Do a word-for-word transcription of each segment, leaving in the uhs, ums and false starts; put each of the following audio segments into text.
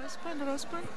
husband, her husband.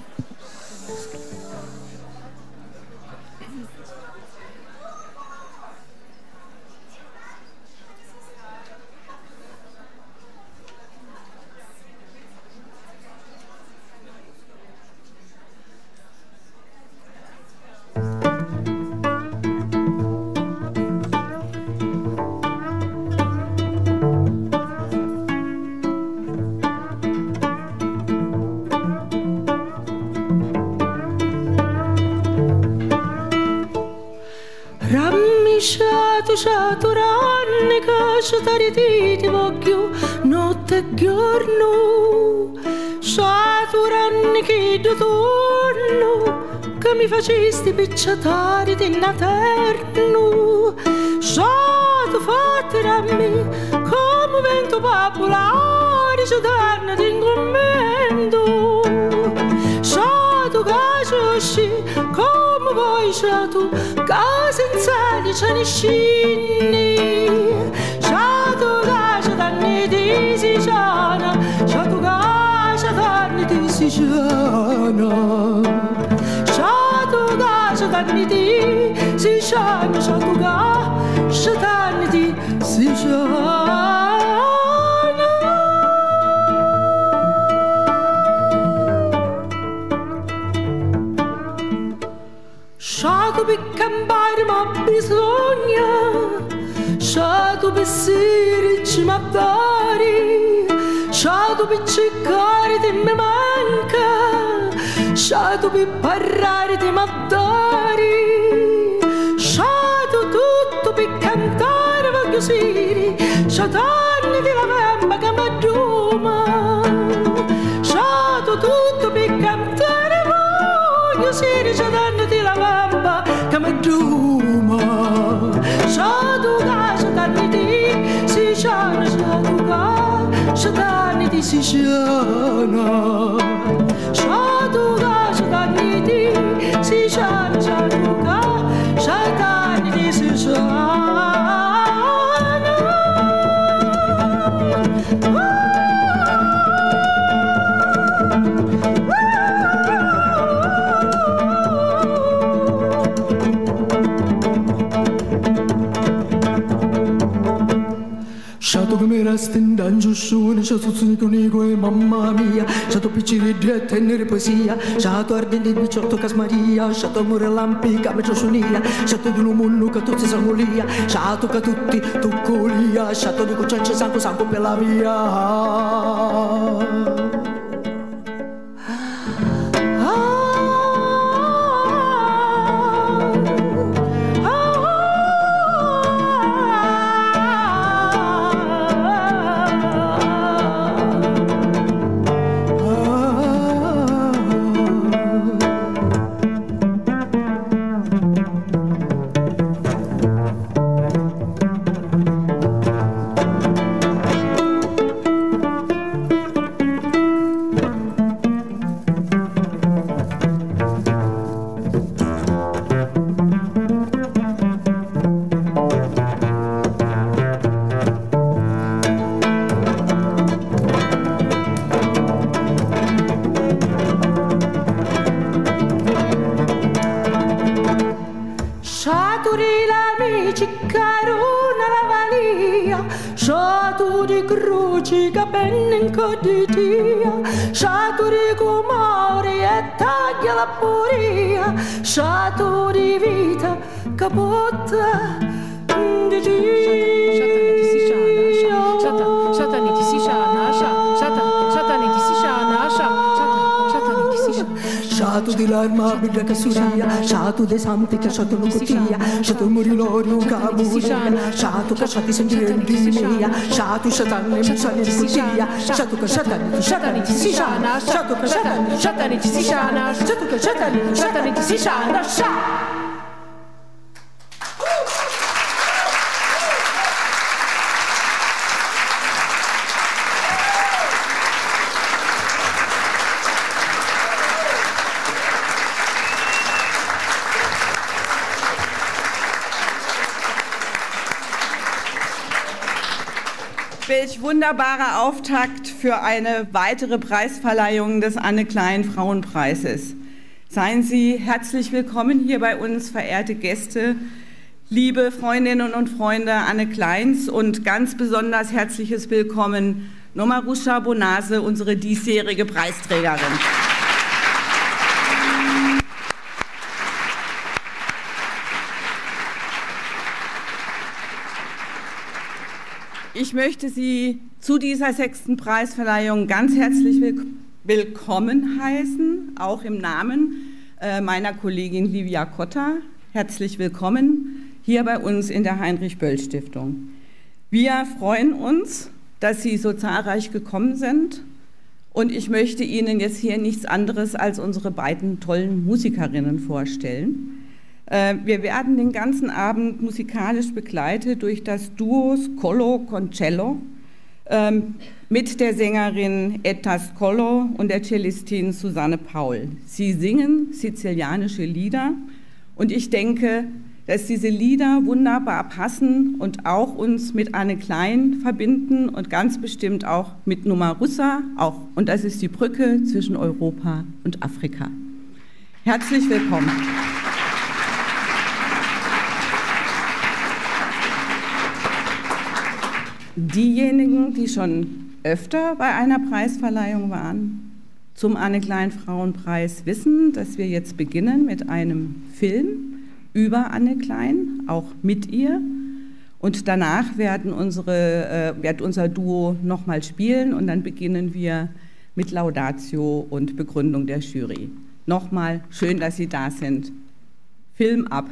Rammisciato, sciaturanni, cacciatari ti voglio notte e giorno, sciaturanni che do torno, che mi facesti picciatari di naterno, sciatu fatti rammi, come vento popolare, sciatarne di incommendo, sciatu cacciosci, come vuoi sciatu, senza li cianiscini, sciatu caccia danni di siciana, sciatu caccia danni di siciana, sciatu caccia danni di siciana, sciatu caccia danni di siciana. Sciatu per campare ma bisogna, sciatu per essere ci ma dare, sciatu per cercare di me manca, sciatu per parlare di ma dare, sciatu tutto per cantare voglio siri, sciatanni di la vemba che mi adduma, sciatu tutto per cantare voglio siri, sciatanni di la vemba che mi adduma, sciatu caccia danni di siciana, sciatu caccia danni di siciana, sciatu caccia danni di siciana, sciatu caccia danni di siciana. Sciatu che mi resta in dangiussone, sciatu zunico e mamma mia, sciatu picciri e tenere poesia, sciatu ardente di bicciotto casmaria, sciatu amore lampica me sonia, sciatu di un mondo che tutti sangulia, sciatu che tutti toccolia, sciatu di cucciaccia sangue sangue per la via. Sciatu di croci che penne in coditia, sciatu di comori e taglia la poria, sciatu di vita che porta di Dio. Sciatani di siciana, sciatani di siciana, sciatu di l'arma bidda che suria, sciatu dei santi che sciatu lo cutia, sciatu il morilorio che aburia, sciatu che sciati sentire di mia, sciatu sciatani mi sciati di cutia, sciatu che sciatani sciatani di siciana, sciatu che sciatani sciatani di siciana, sciatu che sciatani sciatani di siciana, sciatu. Welch wunderbarer Auftakt für eine weitere Preisverleihung des Anne-Klein-Frauenpreises. Seien Sie herzlich willkommen hier bei uns, verehrte Gäste, liebe Freundinnen und Freunde Anne Kleins, und ganz besonders herzliches Willkommen Nomarusha Bonase, unsere diesjährige Preisträgerin. Ich möchte Sie zu dieser sechsten Preisverleihung ganz herzlich willkommen heißen, auch im Namen meiner Kollegin Livia Cotta. Herzlich willkommen hier bei uns in der Heinrich-Böll-Stiftung. Wir freuen uns, dass Sie so zahlreich gekommen sind, und ich möchte Ihnen jetzt hier nichts anderes als unsere beiden tollen Musikerinnen vorstellen. Wir werden den ganzen Abend musikalisch begleitet durch das Duo Scolo con Cello mit der Sängerin Etta Scolo und der Cellistin Susanne Paul. Sie singen sizilianische Lieder, und ich denke, dass diese Lieder wunderbar passen und auch uns mit Anne Klein verbinden und ganz bestimmt auch mit Nomarusha, auch, und das ist die Brücke zwischen Europa und Afrika. Herzlich willkommen. Diejenigen, die schon öfter bei einer Preisverleihung waren, zum Anne-Klein-Frauenpreis, wissen, dass wir jetzt beginnen mit einem Film über Anne Klein, auch mit ihr. Und danach werden unsere, äh, wird unser Duo nochmal spielen, und dann beginnen wir mit Laudatio und Begründung der Jury. Nochmal schön, dass Sie da sind. Film ab.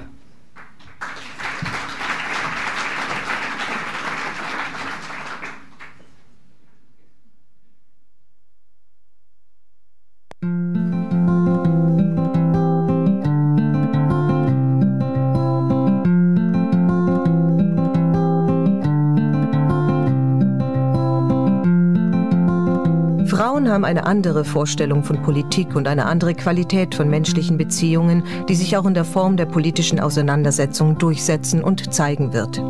Frauen haben eine andere Vorstellung von Politik und eine andere Qualität von menschlichen Beziehungen, die sich auch in der Form der politischen Auseinandersetzung durchsetzen und zeigen wird.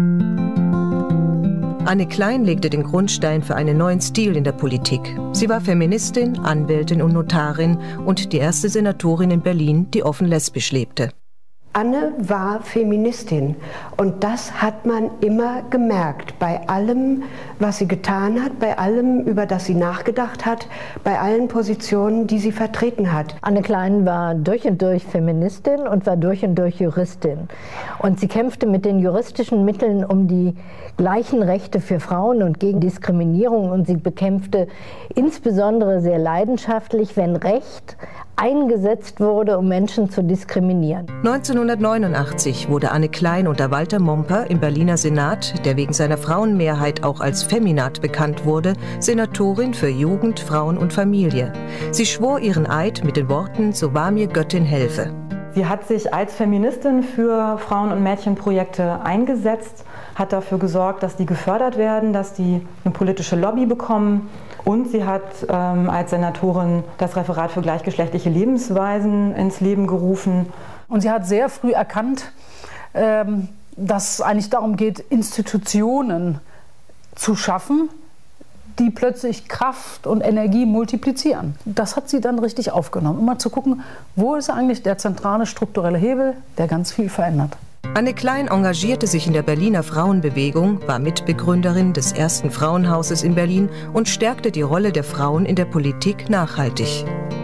Anne Klein legte den Grundstein für einen neuen Stil in der Politik. Sie war Feministin, Anwältin und Notarin und die erste Senatorin in Berlin, die offen lesbisch lebte. Anne war Feministin, und das hat man immer gemerkt, bei allem, was sie getan hat, bei allem, über das sie nachgedacht hat, bei allen Positionen, die sie vertreten hat. Anne Klein war durch und durch Feministin und war durch und durch Juristin. Und sie kämpfte mit den juristischen Mitteln um die gleichen Rechte für Frauen und gegen Diskriminierung, und sie bekämpfte insbesondere sehr leidenschaftlich, wenn Recht eingesetzt wurde, um Menschen zu diskriminieren. neunzehnhundertneunundachtzig wurde Anne Klein unter Walter Momper im Berliner Senat, der wegen seiner Frauenmehrheit auch als Feminat bekannt wurde, Senatorin für Jugend, Frauen und Familie. Sie schwor ihren Eid mit den Worten: "So wahr mir Göttin helfe." Sie hat sich als Feministin für Frauen- und Mädchenprojekte eingesetzt, hat dafür gesorgt, dass die gefördert werden, dass die eine politische Lobby bekommen. Und sie hat ähm, als Senatorin das Referat für gleichgeschlechtliche Lebensweisen ins Leben gerufen. Und sie hat sehr früh erkannt, ähm, dass es eigentlich darum geht, Institutionen zu schaffen, die plötzlich Kraft und Energie multiplizieren. Das hat sie dann richtig aufgenommen, immer zu gucken, wo ist eigentlich der zentrale strukturelle Hebel, der ganz viel verändert. Anne Klein engagierte sich in der Berliner Frauenbewegung, war Mitbegründerin des ersten Frauenhauses in Berlin und stärkte die Rolle der Frauen in der Politik nachhaltig.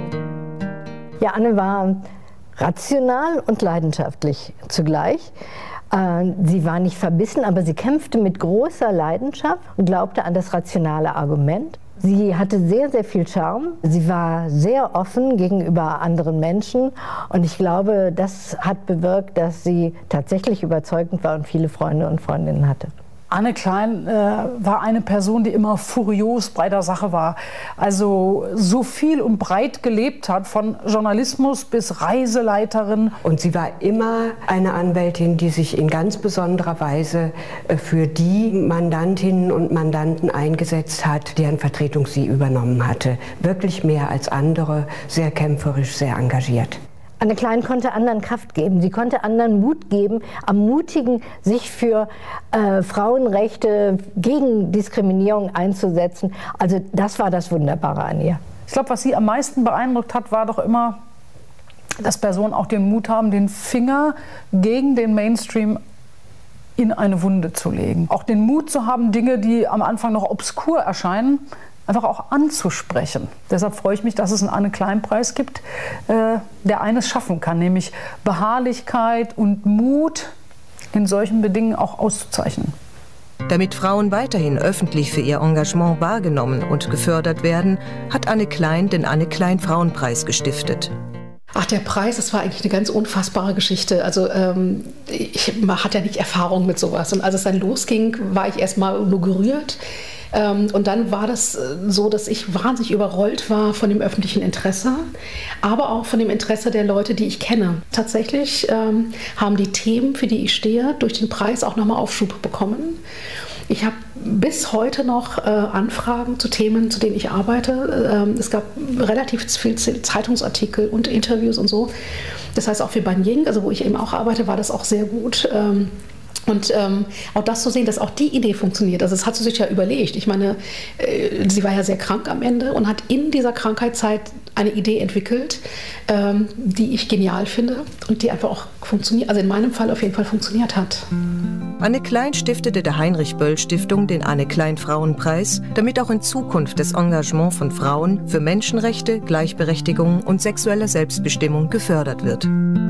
Ja, Anne war rational und leidenschaftlich zugleich. Sie war nicht verbissen, aber sie kämpfte mit großer Leidenschaft und glaubte an das rationale Argument. Sie hatte sehr, sehr viel Charme. Sie war sehr offen gegenüber anderen Menschen. Und ich glaube, das hat bewirkt, dass sie tatsächlich überzeugend war und viele Freunde und Freundinnen hatte. Anne Klein äh, war eine Person, die immer furios bei der Sache war. Also so viel und breit gelebt hat, von Journalismus bis Reiseleiterin. Und sie war immer eine Anwältin, die sich in ganz besonderer Weise für die Mandantinnen und Mandanten eingesetzt hat, deren Vertretung sie übernommen hatte. Wirklich mehr als andere, sehr kämpferisch, sehr engagiert. Anne Klein konnte anderen Kraft geben. Sie konnte anderen Mut geben, ermutigen, sich für äh, Frauenrechte, gegen Diskriminierung einzusetzen. Also das war das Wunderbare an ihr. Ich glaube, was sie am meisten beeindruckt hat, war doch immer, dass Personen auch den Mut haben, den Finger gegen den Mainstream in eine Wunde zu legen. Auch den Mut zu haben, Dinge, die am Anfang noch obskur erscheinen, einfach auch anzusprechen. Deshalb freue ich mich, dass es einen Anne-Klein-Preis gibt, äh, der eines schaffen kann, nämlich Beharrlichkeit und Mut in solchen Bedingungen auch auszuzeichnen. Damit Frauen weiterhin öffentlich für ihr Engagement wahrgenommen und gefördert werden, hat Anne Klein den Anne-Klein-Frauenpreis gestiftet. Ach, der Preis, das war eigentlich eine ganz unfassbare Geschichte. Also ähm, ich, man hat ja nicht Erfahrung mit sowas. Und als es dann losging, war ich erst mal nur gerührt. Ähm, und dann war das so, dass ich wahnsinnig überrollt war von dem öffentlichen Interesse, aber auch von dem Interesse der Leute, die ich kenne. Tatsächlich ähm, haben die Themen, für die ich stehe, durch den Preis auch nochmal Aufschub bekommen. Ich habe bis heute noch äh, Anfragen zu Themen, zu denen ich arbeite. Ähm, es gab relativ viel Zeitungsartikel und Interviews und so. Das heißt, auch für Ban Ying, also wo ich eben auch arbeite, war das auch sehr gut. Ähm, Und ähm, auch das zu sehen, dass auch die Idee funktioniert. Also das hat sie sich ja überlegt. Ich meine, äh, sie war ja sehr krank am Ende und hat in dieser Krankheitszeit eine Idee entwickelt, ähm, die ich genial finde und die einfach auch funktioniert, also in meinem Fall auf jeden Fall funktioniert hat. Anne Klein stiftete der Heinrich-Böll-Stiftung den Anne-Klein-Frauenpreis, damit auch in Zukunft das Engagement von Frauen für Menschenrechte, Gleichberechtigung und sexuelle Selbstbestimmung gefördert wird.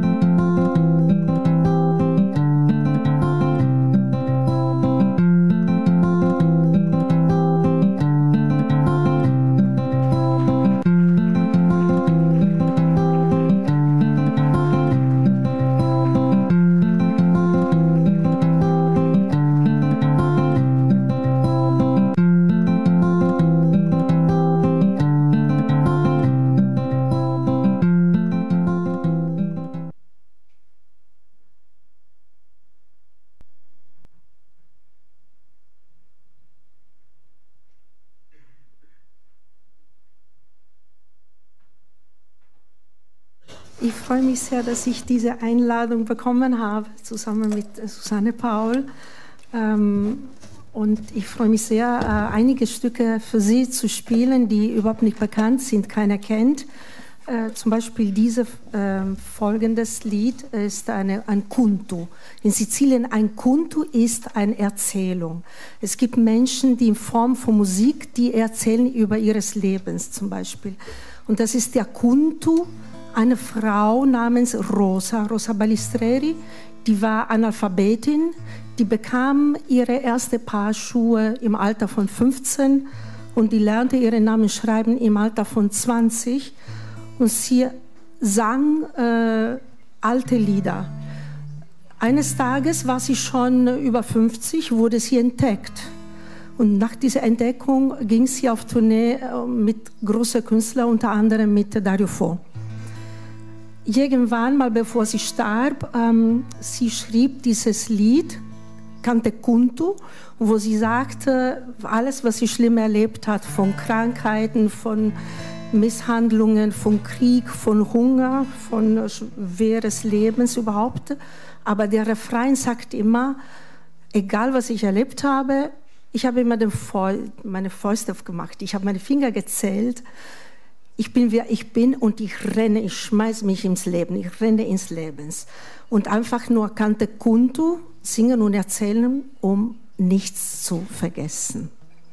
Ich freue mich sehr, dass ich diese Einladung bekommen habe, zusammen mit Susanne Paul. Und ich freue mich sehr, einige Stücke für Sie zu spielen, die überhaupt nicht bekannt sind, keiner kennt. Zum Beispiel dieses folgendes Lied ist eine, ein Kuntu. In Sizilien ein Kuntu ist eine Erzählung. Es gibt Menschen, die in Form von Musik, die erzählen über ihres Lebens zum Beispiel. Und das ist der Kuntu. Eine Frau namens Rosa, Rosa Balistreri, die war Analphabetin, die bekam ihre erste Paar Schuhe im Alter von fünfzehn und die lernte ihren Namen schreiben im Alter von zwanzig und sie sang äh, alte Lieder. Eines Tages war sie schon über fünfzig, wurde sie entdeckt. Und nach dieser Entdeckung ging sie auf Tournee mit großen Künstlern, unter anderem mit Dario Fo. Irgendwann mal, bevor sie starb, ähm, sie schrieb dieses Lied, Cante Kuntu, wo sie sagte, alles, was sie schlimm erlebt hat, von Krankheiten, von Misshandlungen, von Krieg, von Hunger, von schweres Lebens überhaupt. Aber der Refrain sagt immer, egal was ich erlebt habe, ich habe immer den Fäu- meine Fäuste aufgemacht, ich habe meine Finger gezählt. Ich bin, wer ich bin und ich renne, ich schmeiße mich ins Leben, ich renne ins Leben. Und einfach nur Cante Kuntu, singen und erzählen, um nichts zu vergessen.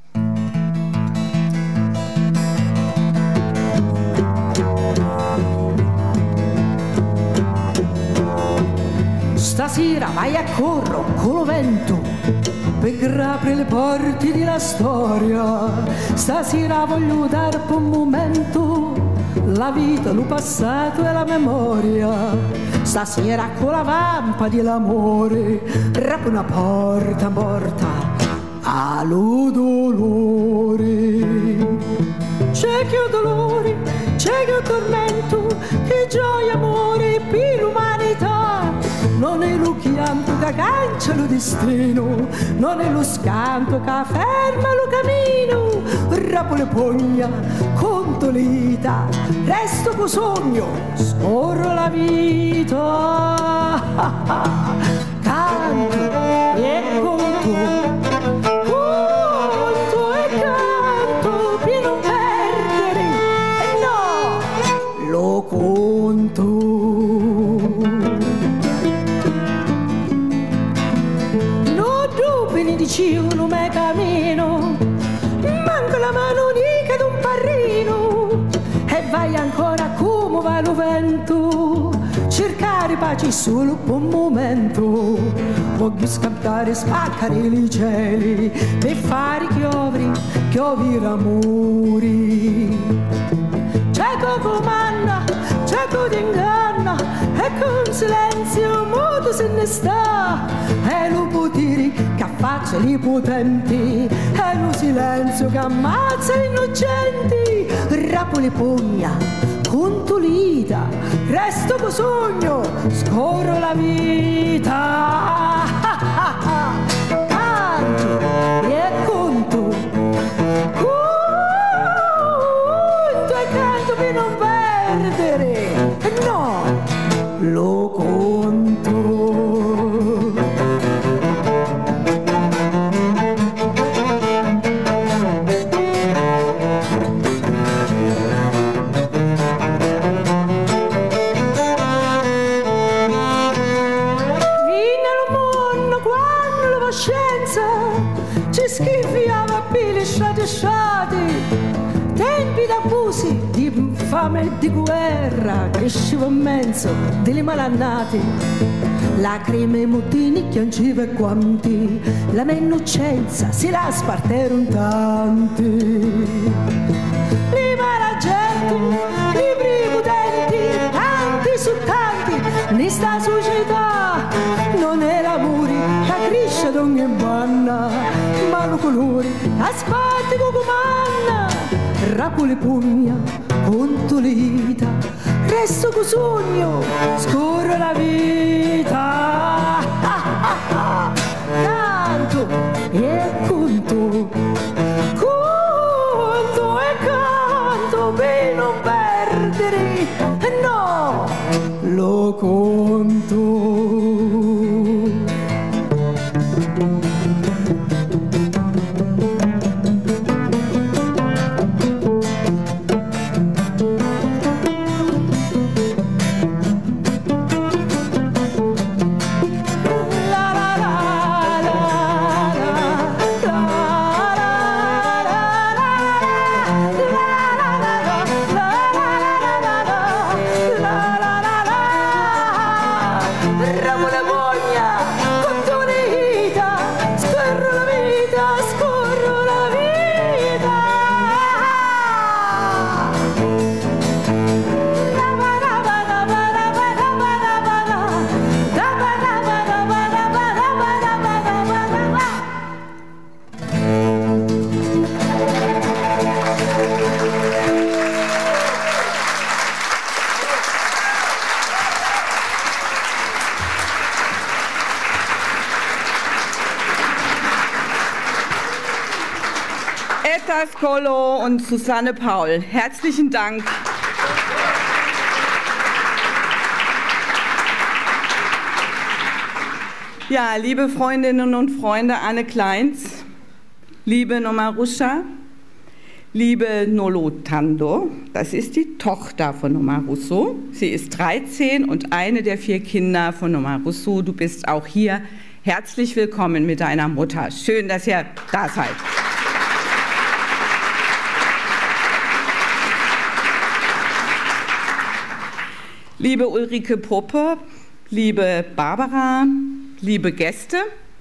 Stasera vai a corro con lo vento per aprire le porte della storia. Stasera voglio dare per un momento la vita, il passato e la memoria. Stasera con la vampa dell'amore rappo una porta morta allo dolore. C'è che ho dolore, c'è che ho tormento, che gioia, amore, più l'umanità. Non è lo chianto da cancia lo destino, non è lo scanto che ferma lo cammino, rapo le pugna, conto l'ita, resto co sogno, scorro la vita, canto e conto, conto e canto per non perdere, e no, lo conto. Dicevano me cammino, manca la mano unica d'un parrino e vai ancora come va lo vento, cercare pace solo per un momento, voglio scattare, spaccare i cieli per fare chiovri, chiovri amori. C'è chi comanda, c'è chi ti inganna e con silenzio muto se ne sta, e lo potere che affaccia i potenti, e lo silenzio che ammazza gli innocenti, rapo le pugna, conto l'ita, resto co sogno, scorro la vita, canto e conto, conto e canto per non perdere, no, lo conto. Ci schifiava pile strade strade, tempi d'abusi, di fame e di guerra, cresceva in mezzo delle malannate, lacrime e mutini, chianciva e quanti, la mia innocenza se la sparteron tanti. Li malagenti, li prepotenti, tanti su tanti, in sta società non è l'amore che cresce ad ogni banna, ma lo colore aspetti con comanna, rapo le pugna, conto l'ita, resto co sogno, scorro la vita, canto e conto, conto e canto per non perdere, no, lo conto. Etta Skollo und Susanne Paul, herzlichen Dank. Ja, liebe Freundinnen und Freunde Anne Kleins, liebe Nomarusha, liebe Nolo Tando, das ist die Tochter von Nomarusso. Sie ist dreizehn und eine der vier Kinder von Nomarusso. Du bist auch hier. Herzlich willkommen mit deiner Mutter. Schön, dass ihr da seid. Liebe Ulrike Puppe, liebe Barbara, liebe Gäste,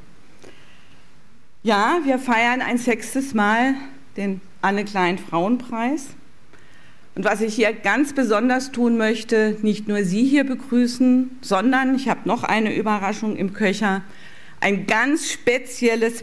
ja, wir feiern ein sechstes Mal den Anne-Klein-Frauenpreis. Und was ich hier ganz besonders tun möchte, nicht nur Sie hier begrüßen, sondern ich habe noch eine Überraschung im Köcher. Ein ganz spezielles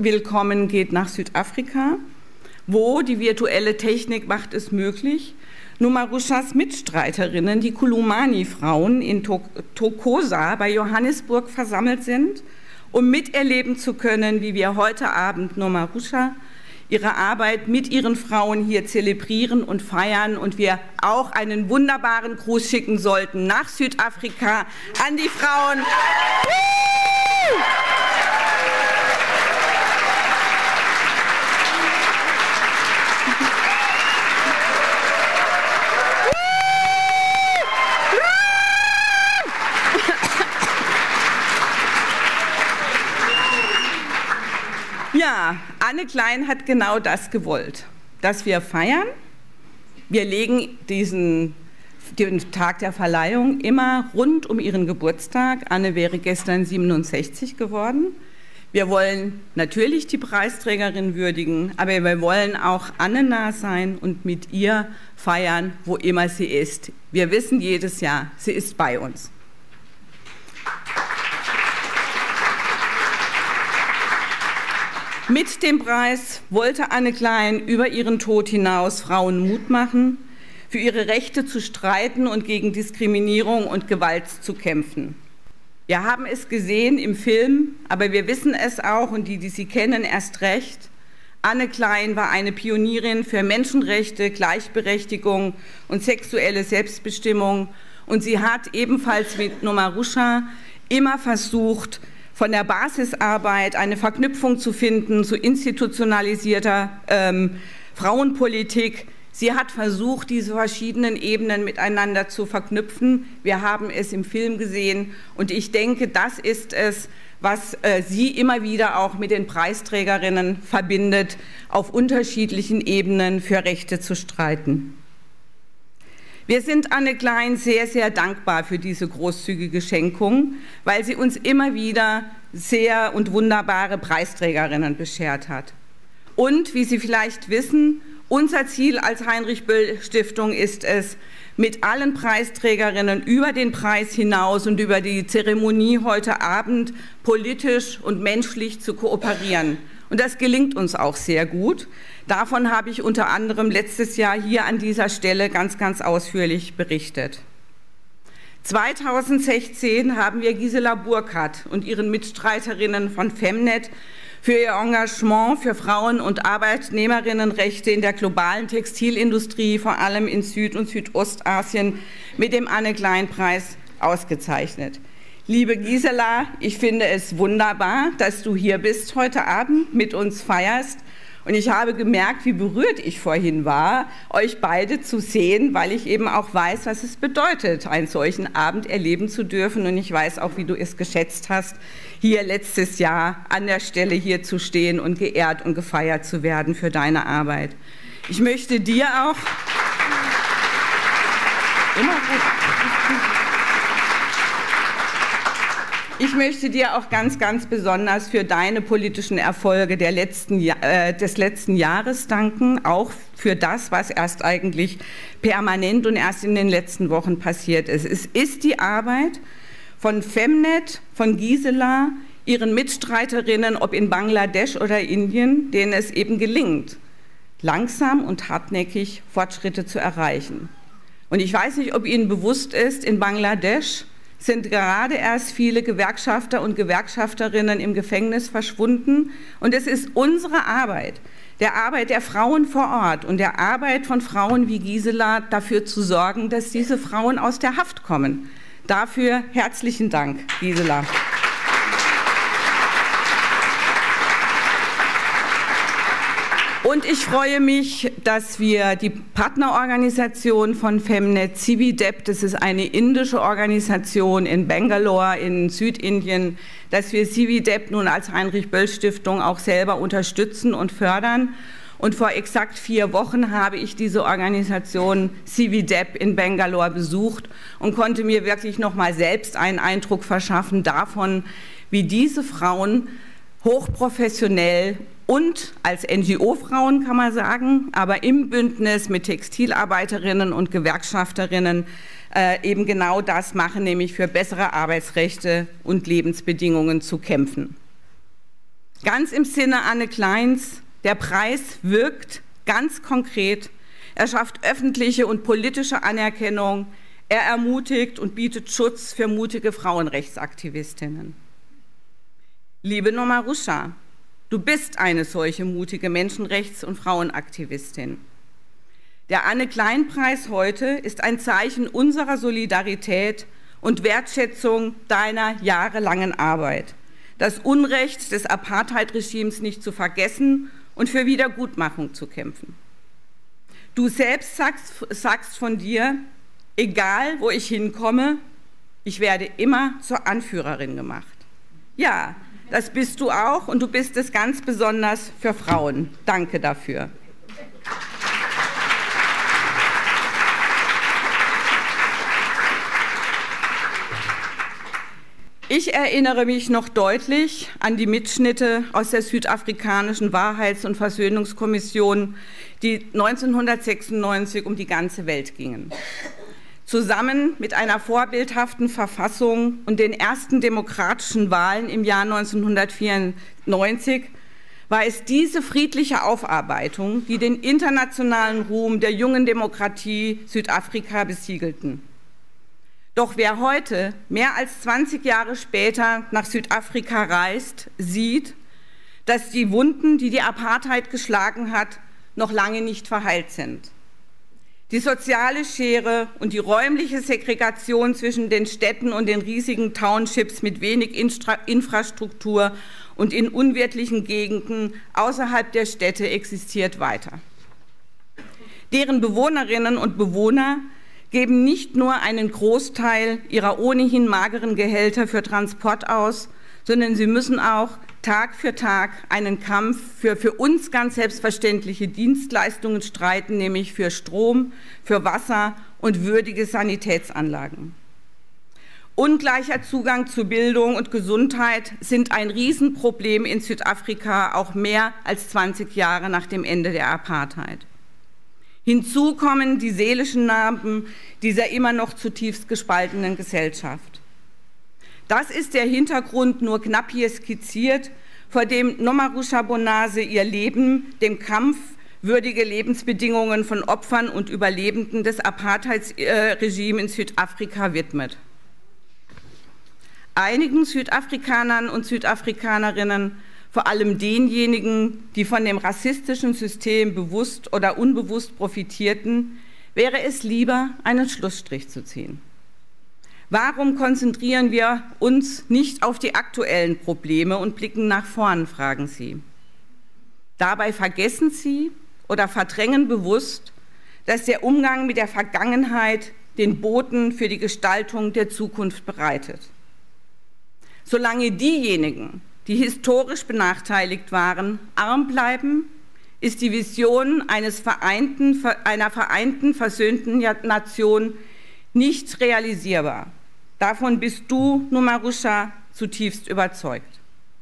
Willkommen geht nach Südafrika, wo die virtuelle Technik macht es möglich, Nomarushas Mitstreiterinnen, die Kulumani-Frauen in Tokosa bei Johannesburg versammelt sind, um miterleben zu können, wie wir heute Abend Nomarusha, ihre Arbeit mit ihren Frauen hier zelebrieren und feiern und wir auch einen wunderbaren Gruß schicken sollten nach Südafrika an die Frauen. Ja, Anne Klein hat genau das gewollt, dass wir feiern. Wir legen diesen den Tag der Verleihung immer rund um ihren Geburtstag. Anne wäre gestern siebenundsechzig geworden. Wir wollen natürlich die Preisträgerin würdigen, aber wir wollen auch Anne nah sein und mit ihr feiern, wo immer sie ist. Wir wissen jedes Jahr, sie ist bei uns. Mit dem Preis wollte Anne Klein über ihren Tod hinaus Frauen Mut machen, für ihre Rechte zu streiten und gegen Diskriminierung und Gewalt zu kämpfen. Wir haben es gesehen im Film, aber wir wissen es auch, und die, die sie kennen, erst recht. Anne Klein war eine Pionierin für Menschenrechte, Gleichberechtigung und sexuelle Selbstbestimmung. Und sie hat ebenfalls mit Nomarusha immer versucht, von der Basisarbeit eine Verknüpfung zu finden zu institutionalisierter ähm, Frauenpolitik. Sie hat versucht, diese verschiedenen Ebenen miteinander zu verknüpfen. Wir haben es im Film gesehen und ich denke, das ist es, was äh, sie immer wieder auch mit den Preisträgerinnen verbindet, auf unterschiedlichen Ebenen für Rechte zu streiten. Wir sind Anne Klein sehr, sehr dankbar für diese großzügige Schenkung, weil sie uns immer wieder sehr und wunderbare Preisträgerinnen beschert hat. Und, wie Sie vielleicht wissen, unser Ziel als Heinrich-Böll-Stiftung ist es, mit allen Preisträgerinnen über den Preis hinaus und über die Zeremonie heute Abend politisch und menschlich zu kooperieren. Und das gelingt uns auch sehr gut. Davon habe ich unter anderem letztes Jahr hier an dieser Stelle ganz, ganz ausführlich berichtet. zweitausendsechzehn haben wir Gisela Burkhardt und ihren Mitstreiterinnen von Femnet für ihr Engagement für Frauen- und Arbeitnehmerinnenrechte in der globalen Textilindustrie, vor allem in Süd- und Südostasien, mit dem Anne-Klein-Preis ausgezeichnet. Liebe Gisela, ich finde es wunderbar, dass du hier bist heute Abend, mit uns feierst. Und ich habe gemerkt, wie berührt ich vorhin war, euch beide zu sehen, weil ich eben auch weiß, was es bedeutet, einen solchen Abend erleben zu dürfen. Und ich weiß auch, wie du es geschätzt hast, hier letztes Jahr an der Stelle hier zu stehen und geehrt und gefeiert zu werden für deine Arbeit. Ich möchte dir auch... Immer gut. Ich möchte dir auch ganz, ganz besonders für deine politischen Erfolge der letzten, äh, des letzten Jahres danken, auch für das, was erst eigentlich permanent und erst in den letzten Wochen passiert ist. Es ist die Arbeit von Femnet, von Gisela, ihren Mitstreiterinnen, ob in Bangladesch oder Indien, denen es eben gelingt, langsam und hartnäckig Fortschritte zu erreichen. Und ich weiß nicht, ob Ihnen bewusst ist, in Bangladesch sind gerade erst viele Gewerkschafter und Gewerkschafterinnen im Gefängnis verschwunden. Und es ist unsere Arbeit, der Arbeit der Frauen vor Ort und der Arbeit von Frauen wie Gisela, dafür zu sorgen, dass diese Frauen aus der Haft kommen. Dafür herzlichen Dank, Gisela. Und ich freue mich, dass wir die Partnerorganisation von Femnet, Cividep, das ist eine indische Organisation in Bangalore in Südindien, dass wir Cividep nun als Heinrich-Böll-Stiftung auch selber unterstützen und fördern. Und vor exakt vier Wochen habe ich diese Organisation Cividep in Bangalore besucht und konnte mir wirklich noch mal selbst einen Eindruck verschaffen davon, wie diese Frauen hochprofessionell und als N G O-Frauen, kann man sagen, aber im Bündnis mit Textilarbeiterinnen und Gewerkschafterinnen äh, eben genau das machen, nämlich für bessere Arbeitsrechte und Lebensbedingungen zu kämpfen. Ganz im Sinne Anne Kleins, der Preis wirkt ganz konkret. er schafft öffentliche und politische Anerkennung, er ermutigt und bietet Schutz für mutige Frauenrechtsaktivistinnen. Liebe Nomarusha, du bist eine solche mutige Menschenrechts- und Frauenaktivistin. Der Anne-Klein-Preis heute ist ein Zeichen unserer Solidarität und Wertschätzung deiner jahrelangen Arbeit, das Unrecht des Apartheid-Regimes nicht zu vergessen und für Wiedergutmachung zu kämpfen. Du selbst sagst, sagst von dir, egal wo ich hinkomme, ich werde immer zur Anführerin gemacht. Ja, das bist du auch und du bist es ganz besonders für Frauen. Danke dafür. Ich erinnere mich noch deutlich an die Mitschnitte aus der südafrikanischen Wahrheits- und Versöhnungskommission, die neunzehnhundertsechsundneunzig um die ganze Welt gingen. Zusammen mit einer vorbildhaften Verfassung und den ersten demokratischen Wahlen im Jahr neunzehnhundertvierundneunzig war es diese friedliche Aufarbeitung, die den internationalen Ruhm der jungen Demokratie Südafrika besiegelten. Doch wer heute, mehr als zwanzig Jahre später, nach Südafrika reist, sieht, dass die Wunden, die die Apartheid geschlagen hat, noch lange nicht verheilt sind. Die soziale Schere und die räumliche Segregation zwischen den Städten und den riesigen Townships mit wenig Infrastruktur und in unwirtlichen Gegenden außerhalb der Städte existiert weiter. Deren Bewohnerinnen und Bewohner geben nicht nur einen Großteil ihrer ohnehin mageren Gehälter für Transport aus, sondern sie müssen auch Tag für Tag einen Kampf für für uns ganz selbstverständliche Dienstleistungen streiten, nämlich für Strom, für Wasser und würdige Sanitätsanlagen. Ungleicher Zugang zu Bildung und Gesundheit sind ein Riesenproblem in Südafrika, auch mehr als zwanzig Jahre nach dem Ende der Apartheid. Hinzu kommen die seelischen Narben dieser immer noch zutiefst gespaltenen Gesellschaft. Das ist der Hintergrund, nur knapp hier skizziert, vor dem Nomarusha Bonase ihr Leben dem Kampf würdige Lebensbedingungen von Opfern und Überlebenden des Apartheidsregimes in Südafrika widmet. Einigen Südafrikanern und Südafrikanerinnen, vor allem denjenigen, die von dem rassistischen System bewusst oder unbewusst profitierten, wäre es lieber, einen Schlussstrich zu ziehen. Warum konzentrieren wir uns nicht auf die aktuellen Probleme und blicken nach vorn, fragen Sie. Dabei vergessen Sie oder verdrängen bewusst, dass der Umgang mit der Vergangenheit den Boden für die Gestaltung der Zukunft bereitet. Solange diejenigen, die historisch benachteiligt waren, arm bleiben, ist die Vision eines vereinten, einer vereinten, versöhnten Nation nicht realisierbar. Davon bist du, Nomarusha, zutiefst überzeugt.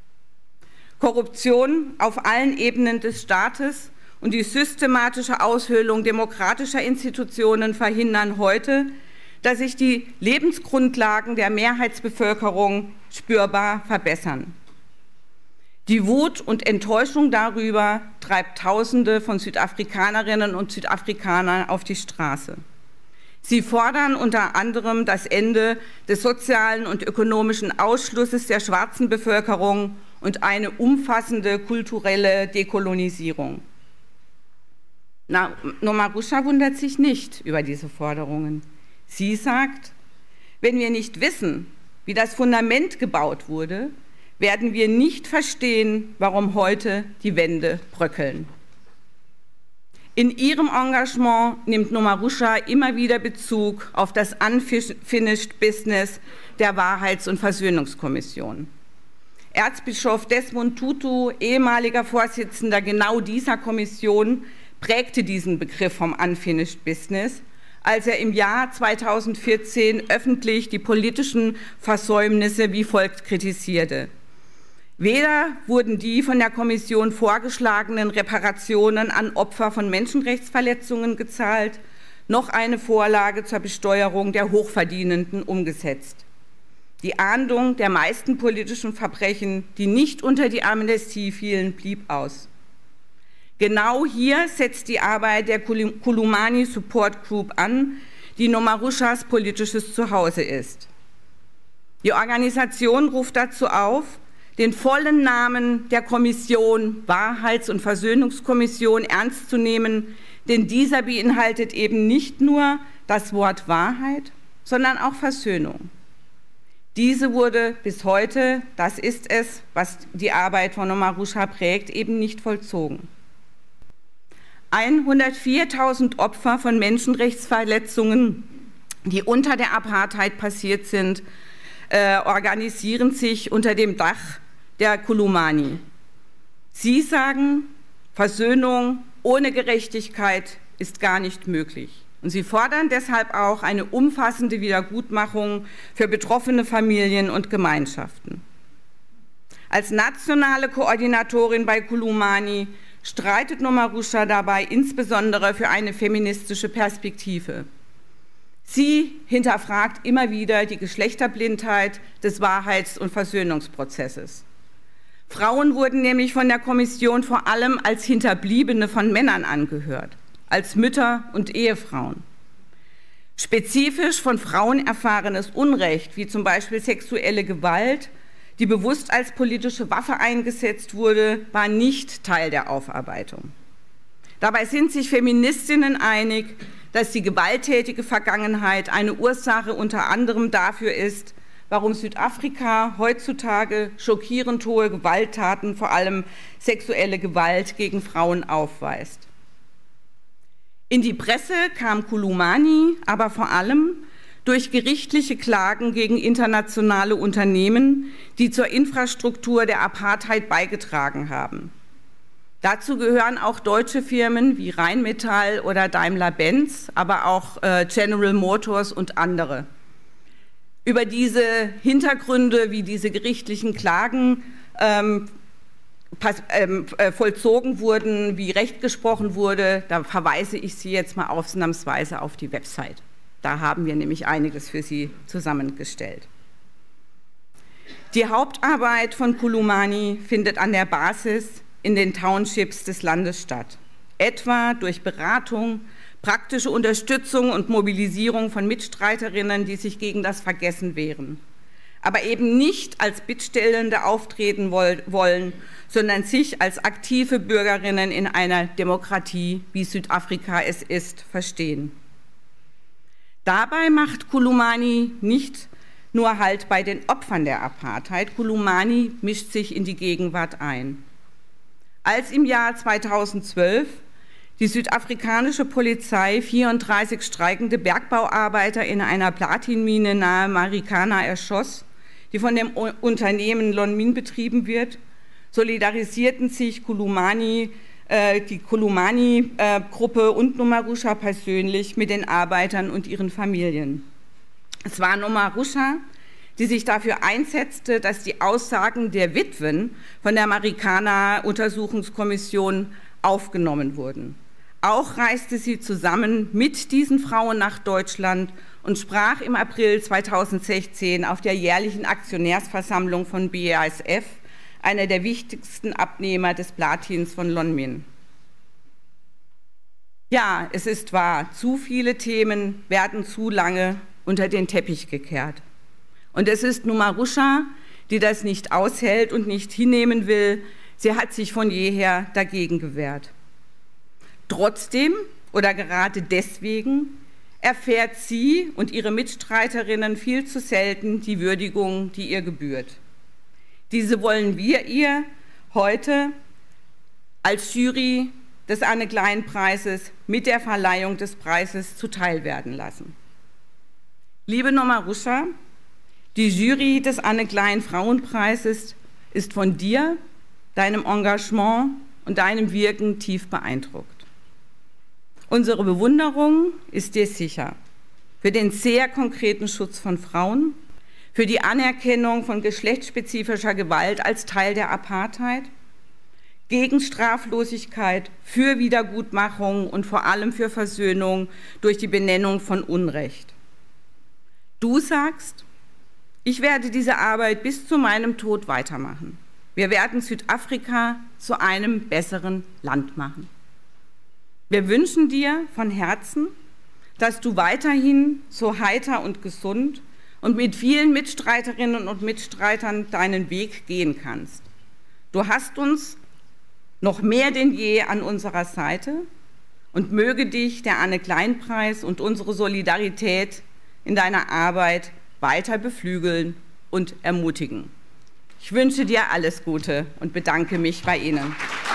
Korruption auf allen Ebenen des Staates und die systematische Aushöhlung demokratischer Institutionen verhindern heute, dass sich die Lebensgrundlagen der Mehrheitsbevölkerung spürbar verbessern. Die Wut und Enttäuschung darüber treibt Tausende von Südafrikanerinnen und Südafrikanern auf die Straße. Sie fordern unter anderem das Ende des sozialen und ökonomischen Ausschlusses der schwarzen Bevölkerung und eine umfassende kulturelle Dekolonisierung. Na, Nomarusha wundert sich nicht über diese Forderungen. Sie sagt, wenn wir nicht wissen, wie das Fundament gebaut wurde, werden wir nicht verstehen, warum heute die Wände bröckeln. In ihrem Engagement nimmt Nomarusha immer wieder Bezug auf das Unfinished Business der Wahrheits- und Versöhnungskommission. Erzbischof Desmond Tutu, ehemaliger Vorsitzender genau dieser Kommission, prägte diesen Begriff vom Unfinished Business, als er im Jahr zweitausendvierzehn öffentlich die politischen Versäumnisse wie folgt kritisierte. Weder wurden die von der Kommission vorgeschlagenen Reparationen an Opfer von Menschenrechtsverletzungen gezahlt, noch eine Vorlage zur Besteuerung der Hochverdienenden umgesetzt. Die Ahndung der meisten politischen Verbrechen, die nicht unter die Amnestie fielen, blieb aus. Genau hier setzt die Arbeit der Kulumani Support Group an, die Nomarushas politisches Zuhause ist. Die Organisation ruft dazu auf, den vollen Namen der Kommission, Wahrheits- und Versöhnungskommission, ernst zu nehmen, denn dieser beinhaltet eben nicht nur das Wort Wahrheit, sondern auch Versöhnung. Diese wurde bis heute, das ist es, was die Arbeit von Nomarusha prägt, eben nicht vollzogen. hundertviertausend Opfer von Menschenrechtsverletzungen, die unter der Apartheid passiert sind, äh, organisieren sich unter dem Dach der Kulumani. Sie sagen, Versöhnung ohne Gerechtigkeit ist gar nicht möglich. Und sie fordern deshalb auch eine umfassende Wiedergutmachung für betroffene Familien und Gemeinschaften. Als nationale Koordinatorin bei Kulumani streitet Nomarusha dabei insbesondere für eine feministische Perspektive. Sie hinterfragt immer wieder die Geschlechterblindheit des Wahrheits- und Versöhnungsprozesses. Frauen wurden nämlich von der Kommission vor allem als Hinterbliebene von Männern angehört, als Mütter und Ehefrauen. Spezifisch von Frauen erfahrenes Unrecht, wie zum Beispiel sexuelle Gewalt, die bewusst als politische Waffe eingesetzt wurde, war nicht Teil der Aufarbeitung. Dabei sind sich Feministinnen einig, dass die gewalttätige Vergangenheit eine Ursache unter anderem dafür ist, warum Südafrika heutzutage schockierend hohe Gewalttaten, vor allem sexuelle Gewalt gegen Frauen, aufweist. In die Presse kam Kulumani aber vor allem durch gerichtliche Klagen gegen internationale Unternehmen, die zur Infrastruktur der Apartheid beigetragen haben. Dazu gehören auch deutsche Firmen wie Rheinmetall oder Daimler-Benz, aber auch äh, General Motors und andere. Über diese Hintergründe, wie diese gerichtlichen Klagen ähm, pass, ähm, äh, vollzogen wurden, wie Recht gesprochen wurde, da verweise ich Sie jetzt mal ausnahmsweise auf die Website. Da haben wir nämlich einiges für Sie zusammengestellt. Die Hauptarbeit von Kulumani findet an der Basis in den Townships des Landes statt, etwa durch Beratung, praktische Unterstützung und Mobilisierung von Mitstreiterinnen, die sich gegen das Vergessen wehren, aber eben nicht als Bittstellende auftreten wollen, sondern sich als aktive Bürgerinnen in einer Demokratie, wie Südafrika es ist, verstehen. Dabei macht Kulumani nicht nur Halt bei den Opfern der Apartheid, Kulumani mischt sich in die Gegenwart ein. Als im Jahr zweitausendzwölf die südafrikanische Polizei vierunddreißig streikende Bergbauarbeiter in einer Platinmine nahe Marikana erschoss, die von dem Unternehmen Lonmin betrieben wird, solidarisierten sich Kulumani, äh, die Kulumani-Gruppe und Nomarusha persönlich mit den Arbeitern und ihren Familien. Es war Nomarusha, die sich dafür einsetzte, dass die Aussagen der Witwen von der Marikana-Untersuchungskommission aufgenommen wurden. Auch reiste sie zusammen mit diesen Frauen nach Deutschland und sprach im April zweitausendsechzehn auf der jährlichen Aktionärsversammlung von B A S F, einer der wichtigsten Abnehmer des Platins von Lonmin. Ja, es ist wahr, zu viele Themen werden zu lange unter den Teppich gekehrt. Und es ist Nomarusha, die das nicht aushält und nicht hinnehmen will. Sie hat sich von jeher dagegen gewehrt. Trotzdem oder gerade deswegen erfährt sie und ihre Mitstreiterinnen viel zu selten die Würdigung, die ihr gebührt. Diese wollen wir ihr heute als Jury des Anne-Klein-Preises mit der Verleihung des Preises zuteilwerden lassen. Liebe Nomarusha, die Jury des Anne-Klein-Frauenpreises ist von dir, deinem Engagement und deinem Wirken tief beeindruckt. Unsere Bewunderung ist dir sicher für den sehr konkreten Schutz von Frauen, für die Anerkennung von geschlechtsspezifischer Gewalt als Teil der Apartheid, gegen Straflosigkeit, für Wiedergutmachung und vor allem für Versöhnung durch die Benennung von Unrecht. Du sagst, ich werde diese Arbeit bis zu meinem Tod weitermachen. Wir werden Südafrika zu einem besseren Land machen. Wir wünschen dir von Herzen, dass du weiterhin so heiter und gesund und mit vielen Mitstreiterinnen und Mitstreitern deinen Weg gehen kannst. Du hast uns noch mehr denn je an unserer Seite und möge dich der Anne-Klein-Preis und unsere Solidarität in deiner Arbeit weiter beflügeln und ermutigen. Ich wünsche dir alles Gute und bedanke mich bei Ihnen.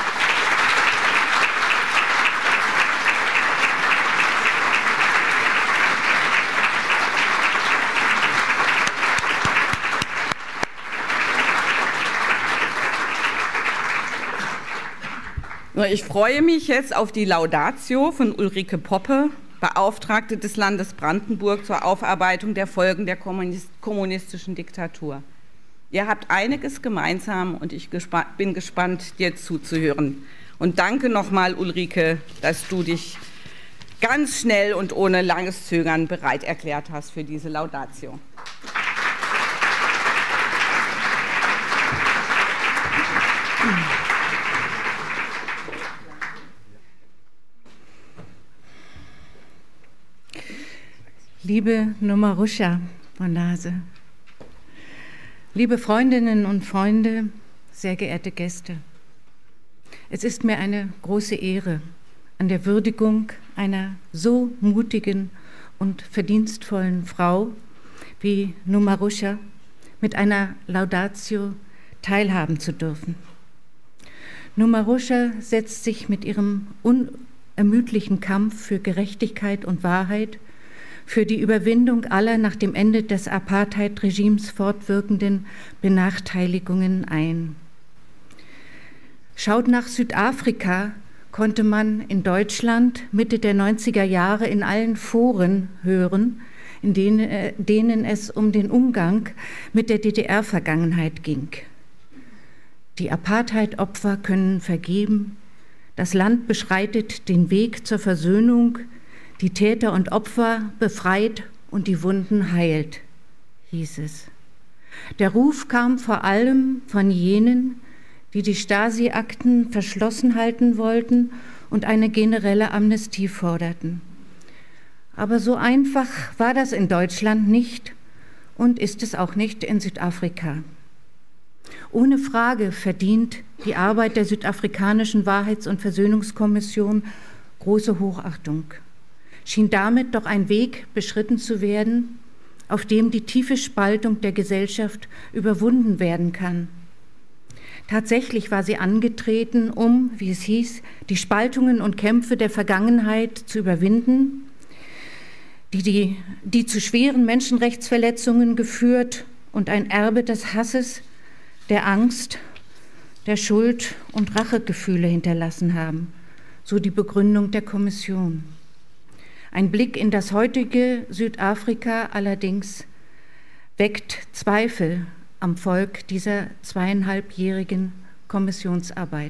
Ich freue mich jetzt auf die Laudatio von Ulrike Poppe, Beauftragte des Landes Brandenburg zur Aufarbeitung der Folgen der kommunistischen Diktatur. Ihr habt einiges gemeinsam und ich gespa- bin gespannt, dir zuzuhören. Und danke nochmal, Ulrike, dass du dich ganz schnell und ohne langes Zögern bereit erklärt hast für diese Laudatio. Liebe Nomarusha Bonase, liebe Freundinnen und Freunde, sehr geehrte Gäste, es ist mir eine große Ehre, an der Würdigung einer so mutigen und verdienstvollen Frau wie Nomarusha mit einer Laudatio teilhaben zu dürfen. Nomarusha setzt sich mit ihrem unermüdlichen Kampf für Gerechtigkeit und Wahrheit für die Überwindung aller nach dem Ende des Apartheid-Regimes fortwirkenden Benachteiligungen ein. Schaut nach Südafrika, konnte man in Deutschland Mitte der neunziger Jahre in allen Foren hören, in denen, äh, denen es um den Umgang mit der D D R-Vergangenheit ging. Die Apartheid-Opfer können vergeben, das Land beschreitet den Weg zur Versöhnung, die Täter und Opfer befreit und die Wunden heilt, hieß es. Der Ruf kam vor allem von jenen, die die Stasi-Akten verschlossen halten wollten und eine generelle Amnestie forderten. Aber so einfach war das in Deutschland nicht und ist es auch nicht in Südafrika. Ohne Frage verdient die Arbeit der südafrikanischen Wahrheits- und Versöhnungskommission große Hochachtung. Schien damit doch ein Weg beschritten zu werden, auf dem die tiefe Spaltung der Gesellschaft überwunden werden kann. Tatsächlich war sie angetreten, um, wie es hieß, die Spaltungen und Kämpfe der Vergangenheit zu überwinden, die, die, die zu schweren Menschenrechtsverletzungen geführt und ein Erbe des Hasses, der Angst, der Schuld und Rachegefühle hinterlassen haben, so die Begründung der Kommission. Ein Blick in das heutige Südafrika allerdings weckt Zweifel am Volk dieser zweieinhalbjährigen Kommissionsarbeit.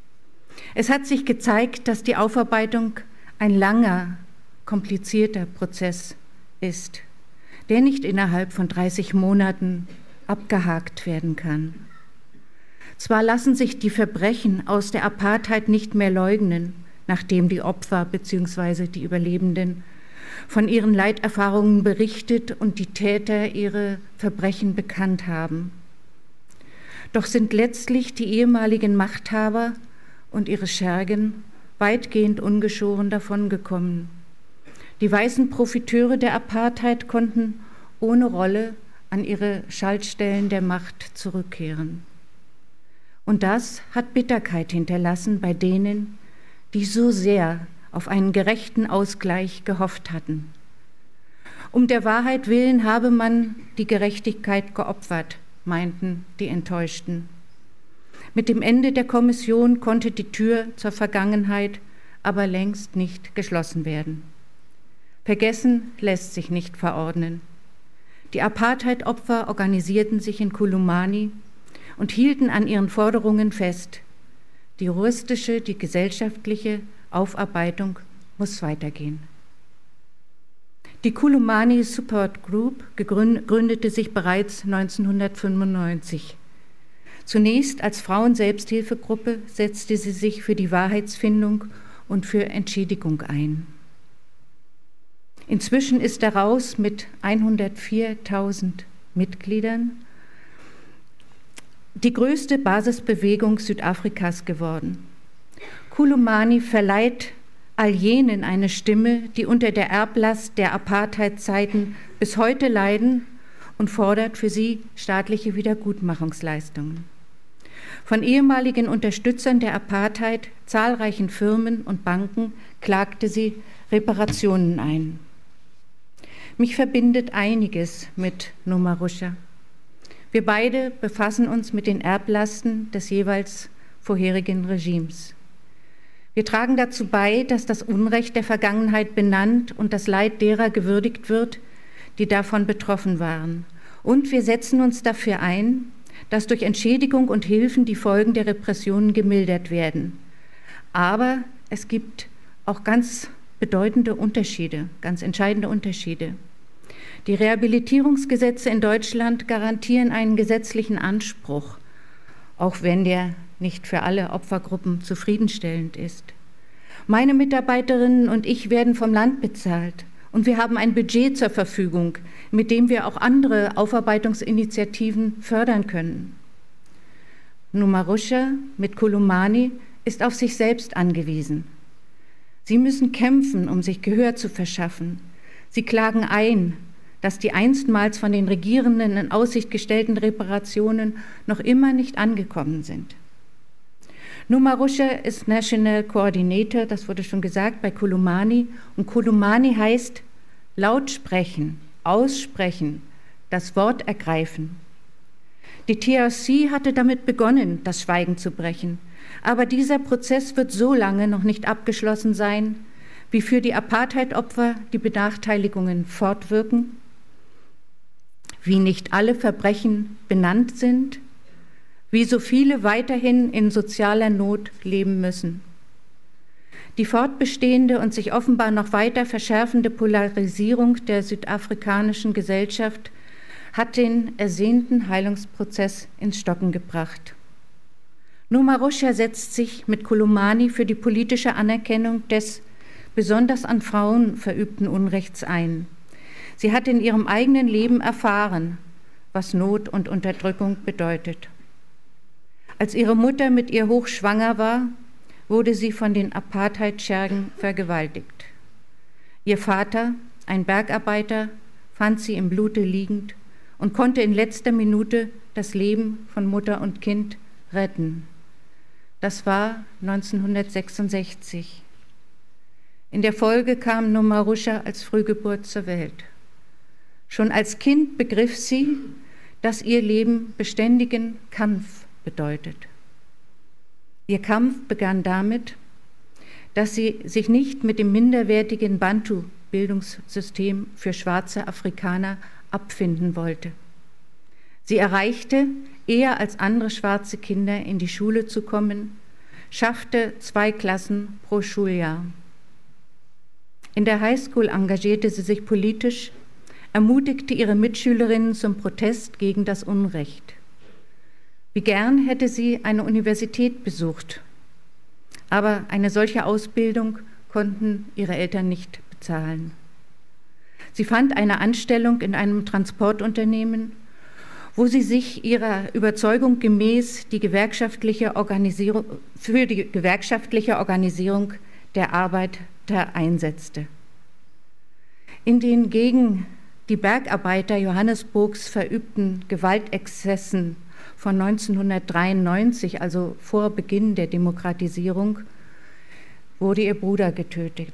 Es hat sich gezeigt, dass die Aufarbeitung ein langer, komplizierter Prozess ist, der nicht innerhalb von dreißig Monaten abgehakt werden kann. Zwar lassen sich die Verbrechen aus der Apartheid nicht mehr leugnen, nachdem die Opfer bzw. die Überlebenden von ihren Leiterfahrungen berichtet und die Täter ihre Verbrechen bekannt haben. Doch sind letztlich die ehemaligen Machthaber und ihre Schergen weitgehend ungeschoren davongekommen. Die weißen Profiteure der Apartheid konnten ohne Rolle an ihre Schaltstellen der Macht zurückkehren. Und das hat Bitterkeit hinterlassen bei denen, die so sehr auf einen gerechten Ausgleich gehofft hatten. Um der Wahrheit willen habe man die Gerechtigkeit geopfert, meinten die Enttäuschten. Mit dem Ende der Kommission konnte die Tür zur Vergangenheit aber längst nicht geschlossen werden. Vergessen lässt sich nicht verordnen. Die Apartheid-Opfer organisierten sich in Kulumani und hielten an ihren Forderungen fest. Die juristische, die gesellschaftliche Aufarbeitung muss weitergehen. Die Kulumani Support Group gründete sich bereits neunzehnhundertfünfundneunzig. Zunächst als Frauenselbsthilfegruppe setzte sie sich für die Wahrheitsfindung und für Entschädigung ein. Inzwischen ist daraus mit hundertviertausend Mitgliedern die größte Basisbewegung Südafrikas geworden. Khulumani verleiht all jenen eine Stimme, die unter der Erblast der Apartheidzeiten bis heute leiden, und fordert für sie staatliche Wiedergutmachungsleistungen. Von ehemaligen Unterstützern der Apartheid, zahlreichen Firmen und Banken klagte sie Reparationen ein. Mich verbindet einiges mit Nomarusha. Wir beide befassen uns mit den Erblasten des jeweils vorherigen Regimes. Wir tragen dazu bei, dass das Unrecht der Vergangenheit benannt und das Leid derer gewürdigt wird, die davon betroffen waren. Und wir setzen uns dafür ein, dass durch Entschädigung und Hilfen die Folgen der Repressionen gemildert werden. Aber es gibt auch ganz bedeutende Unterschiede, ganz entscheidende Unterschiede. Die Rehabilitierungsgesetze in Deutschland garantieren einen gesetzlichen Anspruch, auch wenn der nicht für alle Opfergruppen zufriedenstellend ist. Meine Mitarbeiterinnen und ich werden vom Land bezahlt und wir haben ein Budget zur Verfügung, mit dem wir auch andere Aufarbeitungsinitiativen fördern können. Nomarusha mit Khulumani ist auf sich selbst angewiesen. Sie müssen kämpfen, um sich Gehör zu verschaffen. Sie klagen ein, dass die einstmals von den Regierenden in Aussicht gestellten Reparationen noch immer nicht angekommen sind. Nomarusha ist National Coordinator, das wurde schon gesagt, bei Khulumani. Und Khulumani heißt laut sprechen, aussprechen, das Wort ergreifen. Die T R C hatte damit begonnen, das Schweigen zu brechen. Aber dieser Prozess wird so lange noch nicht abgeschlossen sein, wie für die Apartheid-Opfer die Benachteiligungen fortwirken, wie nicht alle Verbrechen benannt sind, wie so viele weiterhin in sozialer Not leben müssen. Die fortbestehende und sich offenbar noch weiter verschärfende Polarisierung der südafrikanischen Gesellschaft hat den ersehnten Heilungsprozess ins Stocken gebracht. Nomarusha setzt sich mit Khulumani für die politische Anerkennung des besonders an Frauen verübten Unrechts ein. Sie hat in ihrem eigenen Leben erfahren, was Not und Unterdrückung bedeutet. Als ihre Mutter mit ihr hochschwanger war, wurde sie von den Apartheid-Schergen vergewaltigt. Ihr Vater, ein Bergarbeiter, fand sie im Blute liegend und konnte in letzter Minute das Leben von Mutter und Kind retten. Das war neunzehnhundertsechsundsechzig. In der Folge kam Nomarusha als Frühgeburt zur Welt. Schon als Kind begriff sie, dass ihr Leben beständigen Kampf bedeutet. Ihr Kampf begann damit, dass sie sich nicht mit dem minderwertigen Bantu-Bildungssystem für schwarze Afrikaner abfinden wollte. Sie erreichte, eher als andere schwarze Kinder in die Schule zu kommen, schaffte zwei Klassen pro Schuljahr. In der Highschool engagierte sie sich politisch, ermutigte ihre Mitschülerinnen zum Protest gegen das Unrecht. Wie gern hätte sie eine Universität besucht, aber eine solche Ausbildung konnten ihre Eltern nicht bezahlen. Sie fand eine Anstellung in einem Transportunternehmen, wo sie sich ihrer Überzeugung gemäß die gewerkschaftliche Organisierung, für die gewerkschaftliche Organisierung der Arbeiter einsetzte. In den gegen die Bergarbeiter Johannesburgs verübten Gewaltexzessen von neunzehnhundertdreiundneunzig, also vor Beginn der Demokratisierung, wurde ihr Bruder getötet.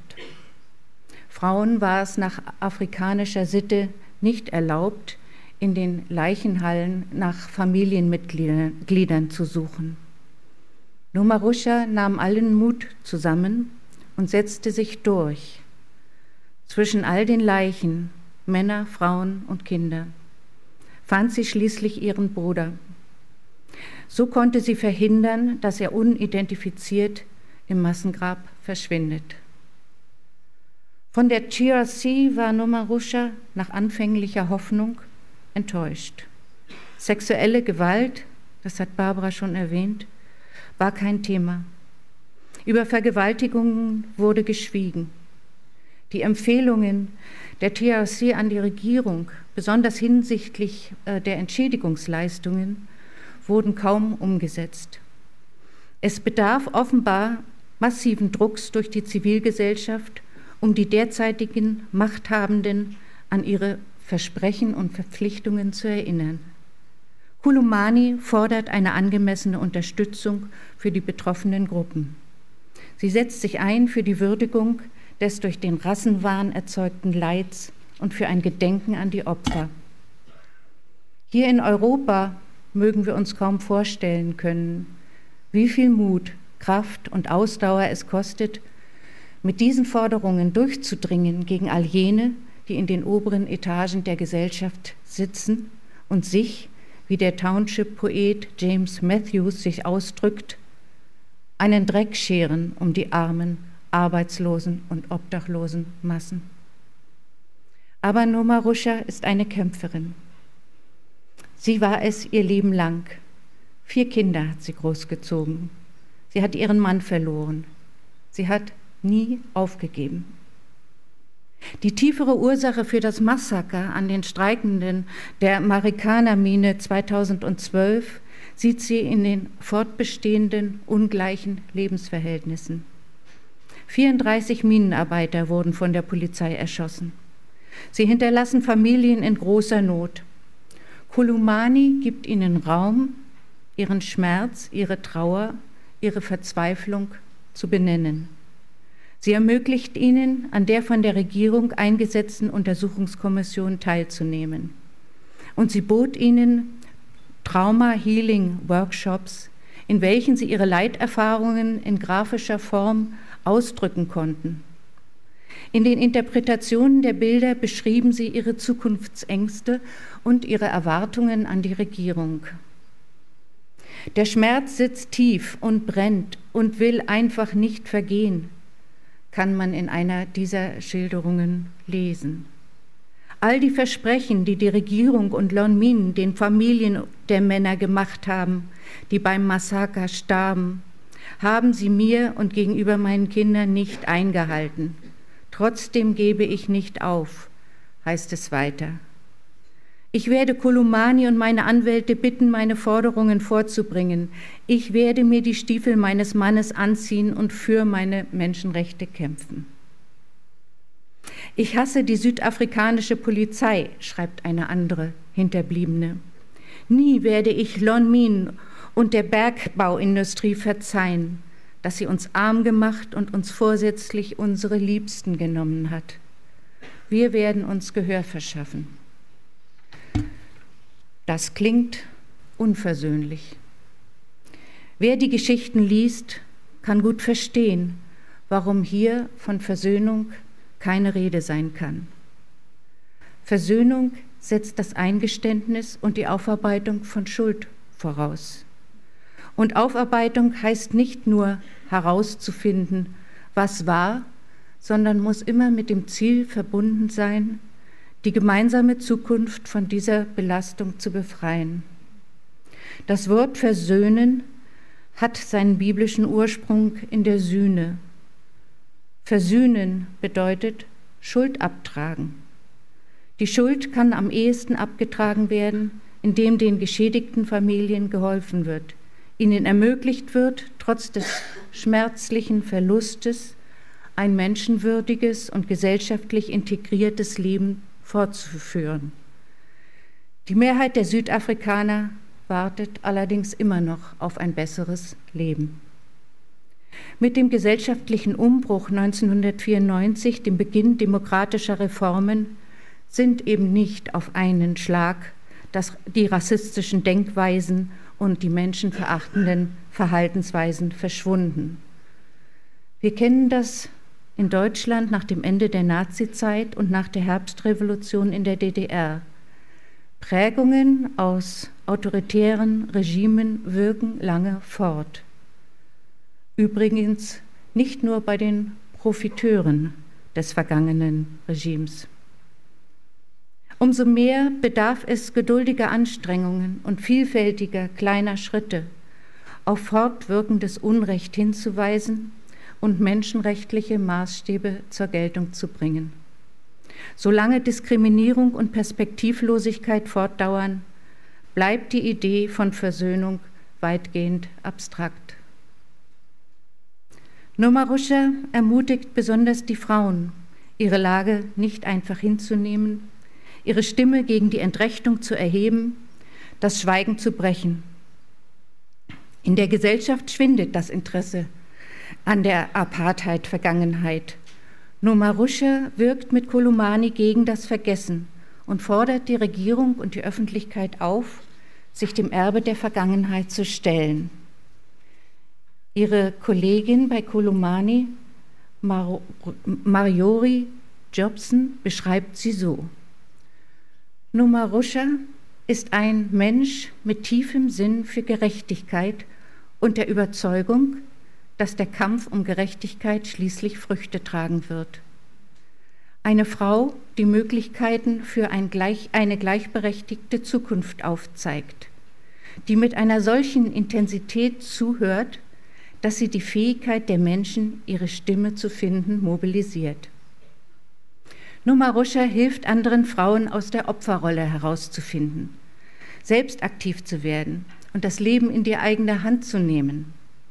Frauen war es nach afrikanischer Sitte nicht erlaubt, in den Leichenhallen nach Familienmitgliedern zu suchen. Nomarusha nahm allen Mut zusammen und setzte sich durch. Zwischen all den Leichen, Männer, Frauen und Kinder, fand sie schließlich ihren Bruder. So konnte sie verhindern, dass er unidentifiziert im Massengrab verschwindet. Von der T R C war Nomarusha nach anfänglicher Hoffnung enttäuscht. Sexuelle Gewalt das hat Barbara schon erwähnt, war kein Thema. Über Vergewaltigungen wurde geschwiegen. Die Empfehlungen der T R C an die Regierung, besonders hinsichtlich äh, der Entschädigungsleistungen, wurden kaum umgesetzt. Es bedarf offenbar massiven Drucks durch die Zivilgesellschaft, um die derzeitigen Machthabenden an ihre Versprechen und Verpflichtungen zu erinnern. Kulumani fordert eine angemessene Unterstützung für die betroffenen Gruppen. Sie setzt sich ein für die Würdigung des durch den Rassenwahn erzeugten Leids und für ein Gedenken an die Opfer. Hier in Europa mögen wir uns kaum vorstellen können, wie viel Mut, Kraft und Ausdauer es kostet, mit diesen Forderungen durchzudringen gegen all jene, die in den oberen Etagen der Gesellschaft sitzen und sich, wie der Township-Poet James Matthews sich ausdrückt, einen Dreck scheren um die armen, arbeitslosen und obdachlosen Massen. Aber Noma Ruscha ist eine Kämpferin. Sie war es ihr Leben lang. Vier Kinder hat sie großgezogen. Sie hat ihren Mann verloren. Sie hat nie aufgegeben. Die tiefere Ursache für das Massaker an den Streikenden der Marikana-Mine zweitausendzwölf sieht sie in den fortbestehenden ungleichen Lebensverhältnissen. vierunddreißig Minenarbeiter wurden von der Polizei erschossen. Sie hinterlassen Familien in großer Not. Kulumani gibt ihnen Raum, ihren Schmerz, ihre Trauer, ihre Verzweiflung zu benennen. Sie ermöglicht ihnen, an der von der Regierung eingesetzten Untersuchungskommission teilzunehmen. Und sie bot ihnen Trauma-Healing-Workshops, in welchen sie ihre Leiterfahrungen in grafischer Form ausdrücken konnten. In den Interpretationen der Bilder beschrieben sie ihre Zukunftsängste und ihre Erwartungen an die Regierung. Der Schmerz sitzt tief und brennt und will einfach nicht vergehen, kann man in einer dieser Schilderungen lesen. All die Versprechen, die die Regierung und Lon Min den Familien der Männer gemacht haben, die beim Massaker starben, haben sie mir und gegenüber meinen Kindern nicht eingehalten. Trotzdem gebe ich nicht auf, heißt es weiter. Ich werde Kulumani und meine Anwälte bitten, meine Forderungen vorzubringen. Ich werde mir die Stiefel meines Mannes anziehen und für meine Menschenrechte kämpfen. Ich hasse die südafrikanische Polizei, schreibt eine andere Hinterbliebene. Nie werde ich Lon Min und der Bergbauindustrie verzeihen, dass sie uns arm gemacht und uns vorsätzlich unsere Liebsten genommen hat. Wir werden uns Gehör verschaffen. Das klingt unversöhnlich. Wer die Geschichten liest, kann gut verstehen, warum hier von Versöhnung keine Rede sein kann. Versöhnung setzt das Eingeständnis und die Aufarbeitung von Schuld voraus. Und Aufarbeitung heißt nicht nur herauszufinden, was war, sondern muss immer mit dem Ziel verbunden sein, die gemeinsame Zukunft von dieser Belastung zu befreien. Das Wort versöhnen hat seinen biblischen Ursprung in der Sühne. Versöhnen bedeutet Schuld abtragen. Die Schuld kann am ehesten abgetragen werden, indem den geschädigten Familien geholfen wird, ihnen ermöglicht wird, trotz des schmerzlichen Verlustes ein menschenwürdiges und gesellschaftlich integriertes Leben fortzuführen. Die Mehrheit der Südafrikaner wartet allerdings immer noch auf ein besseres Leben. Mit dem gesellschaftlichen Umbruch neunzehnhundertvierundneunzig, dem Beginn demokratischer Reformen, sind eben nicht auf einen Schlag das, die rassistischen Denkweisen und die menschenverachtenden Verhaltensweisen verschwunden. Wir kennen das in Deutschland nach dem Ende der Nazizeit und nach der Herbstrevolution in der D D R. Prägungen aus autoritären Regimen wirken lange fort. Übrigens nicht nur bei den Profiteuren des vergangenen Regimes. Umso mehr bedarf es geduldiger Anstrengungen und vielfältiger kleiner Schritte, auf fortwirkendes Unrecht hinzuweisen und menschenrechtliche Maßstäbe zur Geltung zu bringen. Solange Diskriminierung und Perspektivlosigkeit fortdauern, bleibt die Idee von Versöhnung weitgehend abstrakt. Numarusha ermutigt besonders die Frauen, ihre Lage nicht einfach hinzunehmen, ihre Stimme gegen die Entrechtung zu erheben, das Schweigen zu brechen. In der Gesellschaft schwindet das Interesse an der Apartheid-Vergangenheit. Numarusha wirkt mit Kolumani gegen das Vergessen und fordert die Regierung und die Öffentlichkeit auf, sich dem Erbe der Vergangenheit zu stellen. Ihre Kollegin bei Kolumani, Mar- Marjorie Jobson, beschreibt sie so: Numarusha ist ein Mensch mit tiefem Sinn für Gerechtigkeit und der Überzeugung, dass der Kampf um Gerechtigkeit schließlich Früchte tragen wird. Eine Frau, die Möglichkeiten für ein gleich, eine gleichberechtigte Zukunft aufzeigt, die mit einer solchen Intensität zuhört, dass sie die Fähigkeit der Menschen, ihre Stimme zu finden, mobilisiert. Numarusha hilft anderen Frauen aus der Opferrolle herauszufinden, selbst aktiv zu werden und das Leben in die eigene Hand zu nehmen.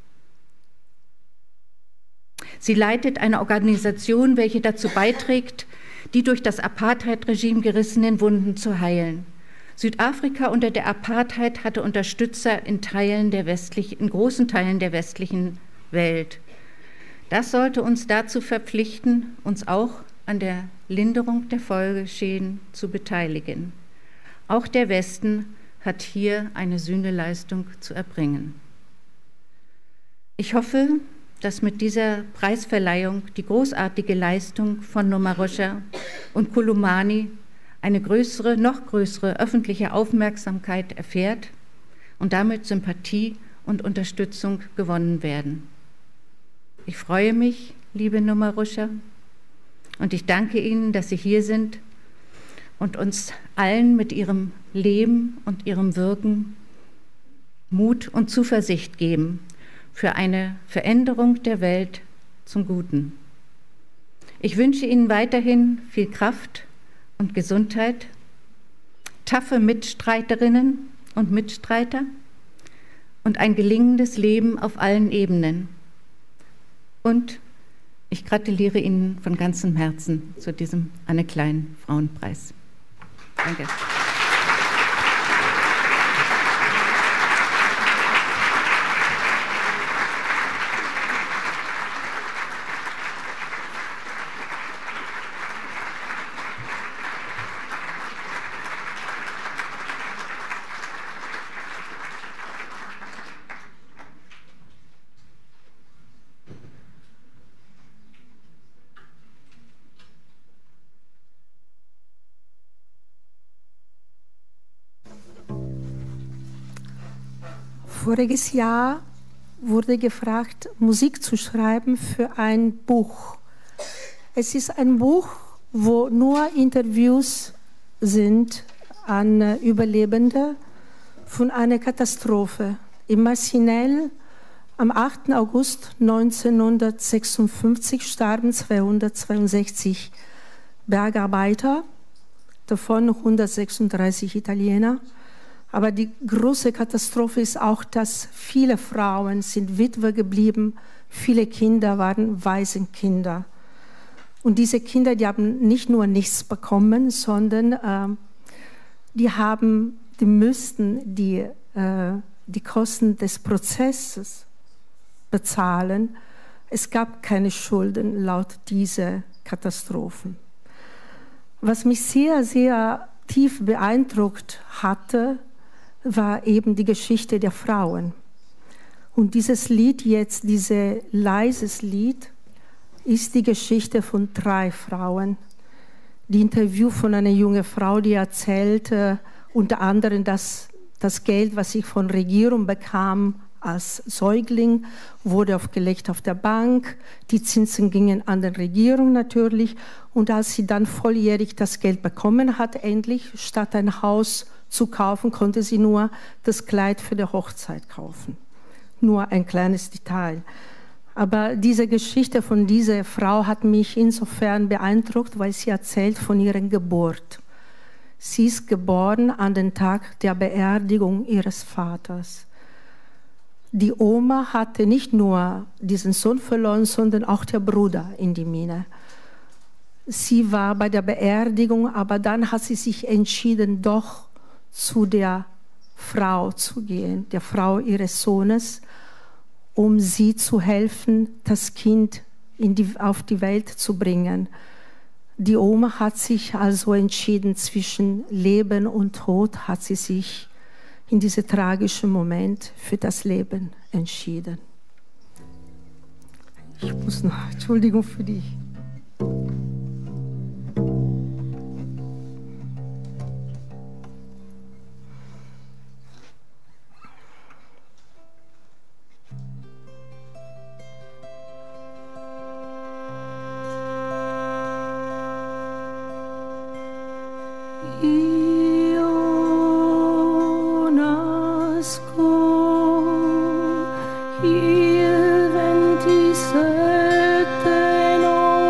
Sie leitet eine Organisation, welche dazu beiträgt, die durch das Apartheid-Regime gerissenen Wunden zu heilen. Südafrika unter der Apartheid hatte Unterstützer in, Teilen der westlich, in großen Teilen der westlichen Welt. Das sollte uns dazu verpflichten, uns auch an der Linderung der Folgeschäden zu beteiligen. Auch der Westen hat hier eine Sühneleistung zu erbringen. Ich hoffe, dass mit dieser Preisverleihung die großartige Leistung von Numarusha und Kolumani eine größere, noch größere öffentliche Aufmerksamkeit erfährt und damit Sympathie und Unterstützung gewonnen werden. Ich freue mich, liebe Numarusha, und ich danke Ihnen, dass Sie hier sind und uns allen mit Ihrem Leben und Ihrem Wirken Mut und Zuversicht geben für eine Veränderung der Welt zum Guten. Ich wünsche Ihnen weiterhin viel Kraft und Gesundheit, taffe Mitstreiterinnen und Mitstreiter und ein gelingendes Leben auf allen Ebenen. Und ich gratuliere Ihnen von ganzem Herzen zu diesem Anne Klein Frauenpreis. Danke. Voriges Jahr wurde gefragt, Musik zu schreiben für ein Buch. Es ist ein Buch, wo nur Interviews sind an Überlebende von einer Katastrophe. Im Machinel am achten August neunzehnhundertsechsundfünfzig starben zweihundertzweiundsechzig Bergarbeiter, davon hundertsechsunddreißig Italiener. Aber die große Katastrophe ist auch, dass viele Frauen sind Witwe geblieben, viele Kinder waren Waisenkinder. Und diese Kinder, die haben nicht nur nichts bekommen, sondern äh, die haben, die müssten die, äh, die Kosten des Prozesses bezahlen. Es gab keine Schulden laut dieser Katastrophen. Was mich sehr, sehr tief beeindruckt hatte, war eben die Geschichte der Frauen. Und dieses Lied jetzt, dieses leises Lied, ist die Geschichte von drei Frauen. Die Interview von einer jungen Frau, die erzählte unter anderem, dass das Geld, was sie von der Regierung bekam, als Säugling, wurde aufgelegt auf der Bank. Die Zinsen gingen an die Regierung natürlich. Und als sie dann volljährig das Geld bekommen hat, endlich, statt ein Haus zu kaufen, konnte sie nur das Kleid für die Hochzeit kaufen. Nur ein kleines Detail. Aber diese Geschichte von dieser Frau hat mich insofern beeindruckt, weil sie erzählt von ihrer Geburt. Sie ist geboren an den Tag der Beerdigung ihres Vaters. Die Oma hatte nicht nur diesen Sohn verloren, sondern auch der Bruder in die Mine. Sie war bei der Beerdigung, aber dann hat sie sich entschieden, doch zu der Frau zu gehen, der Frau ihres Sohnes, um sie zu helfen, das Kind in die, auf die Welt zu bringen. Die Oma hat sich also entschieden, zwischen Leben und Tod hat sie sich in diesem tragischen Moment für das Leben entschieden. Ich muss noch, Entschuldigung für dich. Il venti sette no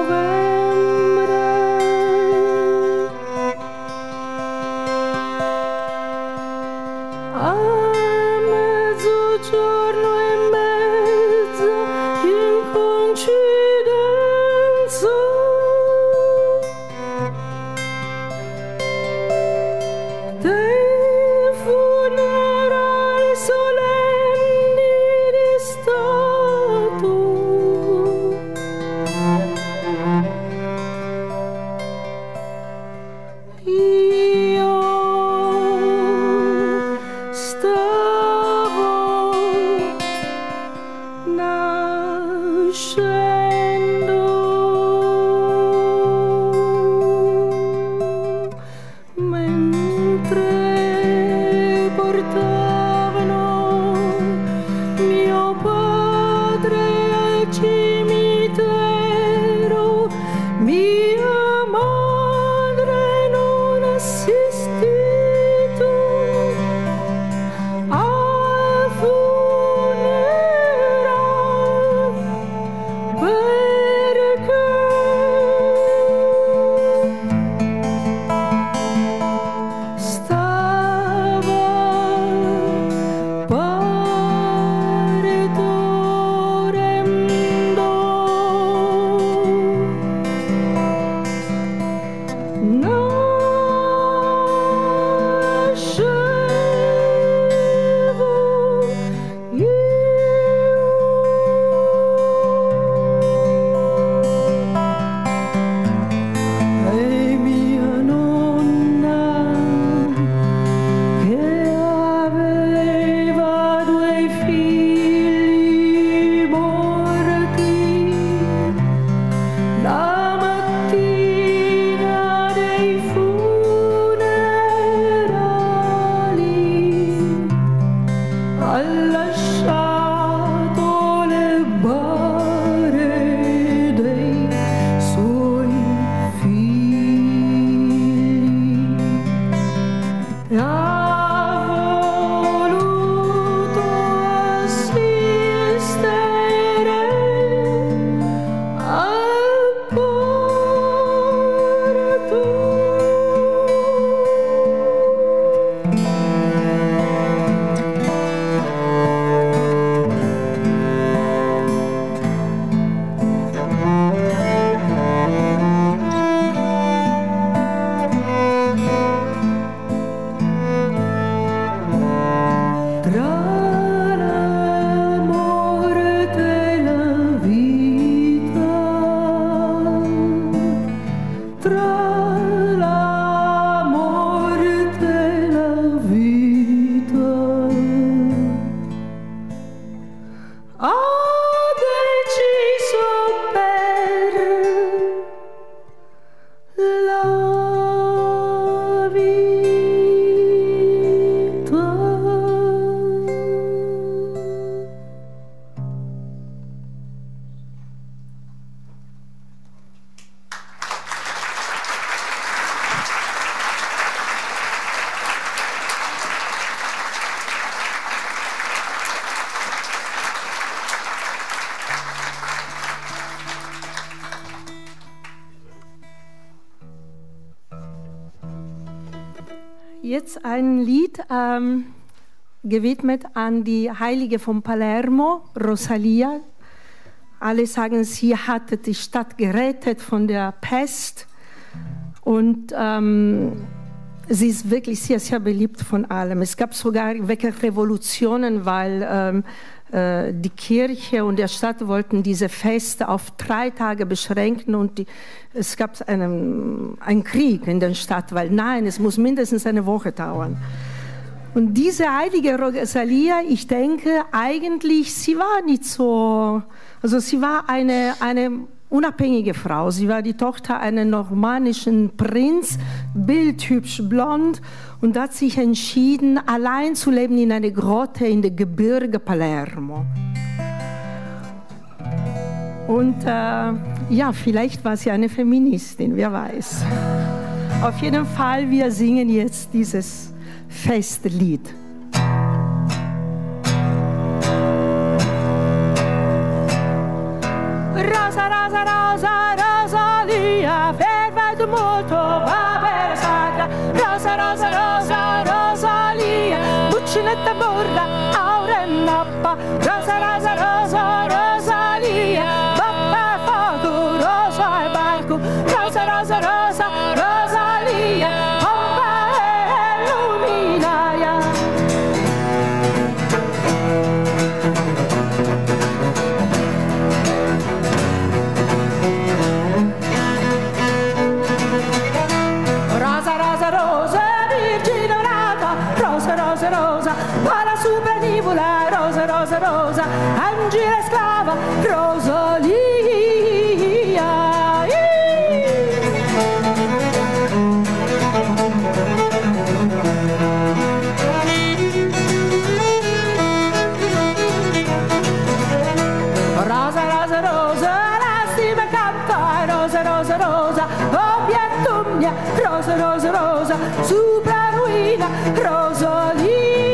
Jetzt ein Lied ähm, gewidmet an die Heilige von Palermo, Rosalia. Alle sagen, sie hatte die Stadt gerettet von der Pest. Und ähm, sie ist wirklich sehr, sehr beliebt von allem. Es gab sogar wirklich Revolutionen, weil ähm, äh, die Kirche und der Stadt wollten diese Feste auf drei Tage beschränken und die, es gab einen, einen Krieg in der Stadt, weil nein, es muss mindestens eine Woche dauern. Und diese heilige Rosalia, ich denke eigentlich, sie war nicht so, also sie war eine, eine unabhängige Frau. Sie war die Tochter eines normannischen Prinz, bildhübsch blond, und hat sich entschieden, allein zu leben in einer Grotte in den Gebirge Palermo. Und äh, ja, vielleicht war sie eine Feministin, wer weiß. Auf jeden Fall, wir singen jetzt dieses Festlied. Rosa, rosa, rosa, Rosalia, ferma tu molto, papera sacra. Rosa, rosa, rosa, Rosalia, buccinetta borda, aura e nappa. Rosa, rosa, rosa, Rosalia, pappa foto, rosa e barco. Rosa, rosa, rosa, Rosalia, pompa e luminaria. Rosa, para supernivola, rosa, rosa, rosa, angela sclava, Rosalia. Rosa, rosa, rosa, lastima canta, rosa, rosa, rosa, obiettumia, rosa, rosa, rosa, supra ruina, Rosalia.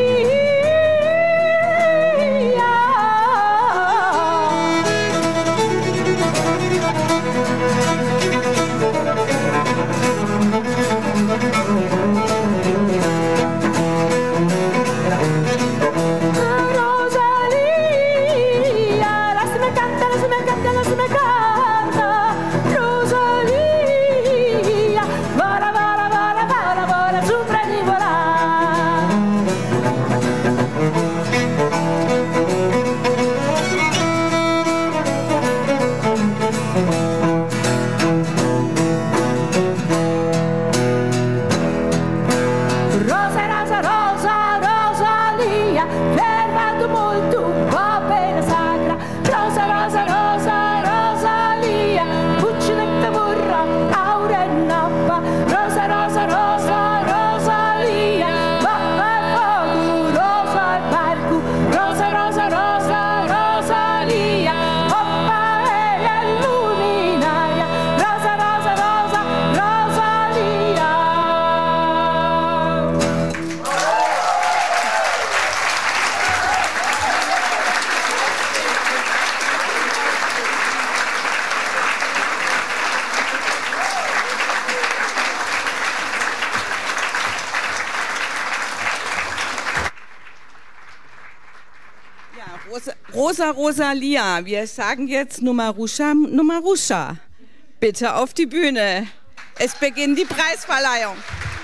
Rosa Rosalia, wir sagen jetzt Numarusha, Numarusha. Bitte auf die Bühne. Es beginnt die Preisverleihung.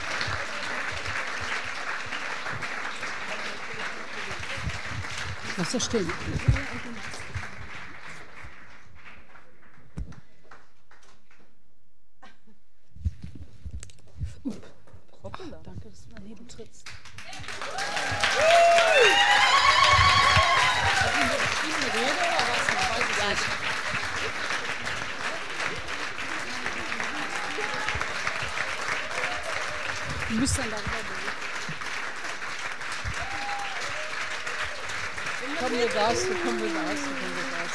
Lass das stehen. Hoppala. Danke, dass du daneben trittst. Du musst dann darüber reden. Komm, wir das, komm, wir das, komm, wir das.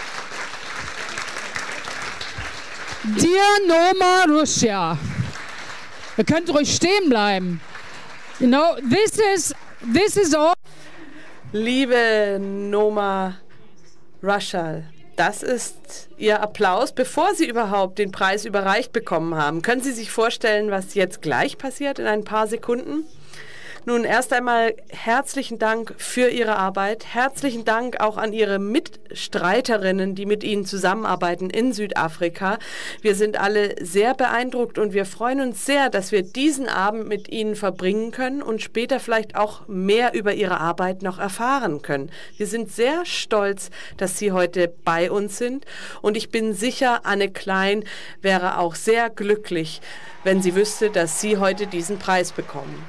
Dear Numarusha, Ihr könnt ruhig stehen bleiben. You know, this is, this is all. Liebe Noma Rushal, das ist Ihr Applaus, bevor Sie überhaupt den Preis überreicht bekommen haben. Können Sie sich vorstellen, was jetzt gleich passiert in ein paar Sekunden? Nun, erst einmal herzlichen Dank für Ihre Arbeit. Herzlichen Dank auch an Ihre Mitstreiterinnen, die mit Ihnen zusammenarbeiten in Südafrika. Wir sind alle sehr beeindruckt und wir freuen uns sehr, dass wir diesen Abend mit Ihnen verbringen können und später vielleicht auch mehr über Ihre Arbeit noch erfahren können. Wir sind sehr stolz, dass Sie heute bei uns sind und ich bin sicher, Anne Klein wäre auch sehr glücklich, wenn sie wüsste, dass Sie heute diesen Preis bekommen.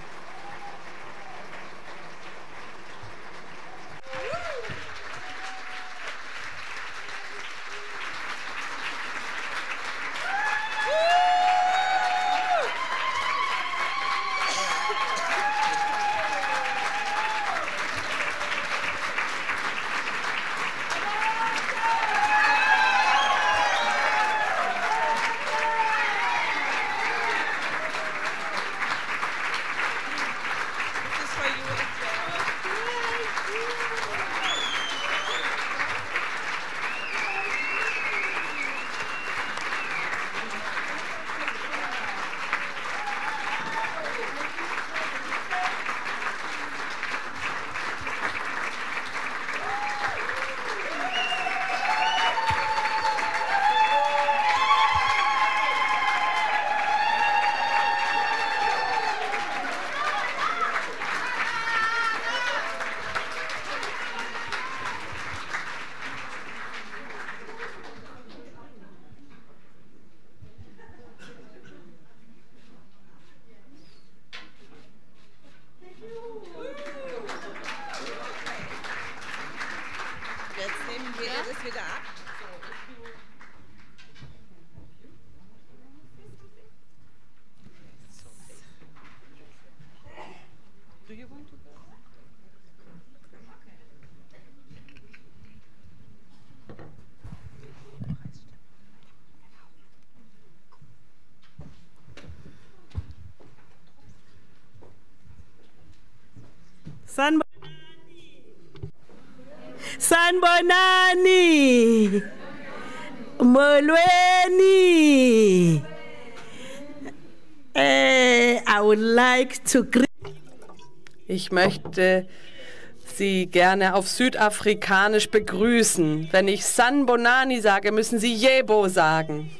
Sanbonani, Molweni. Uh, I would like to greet. Ich möchte Sie gerne auf Südafrikanisch begrüßen. Wenn ich Sanbonani sage, müssen Sie Yebo sagen.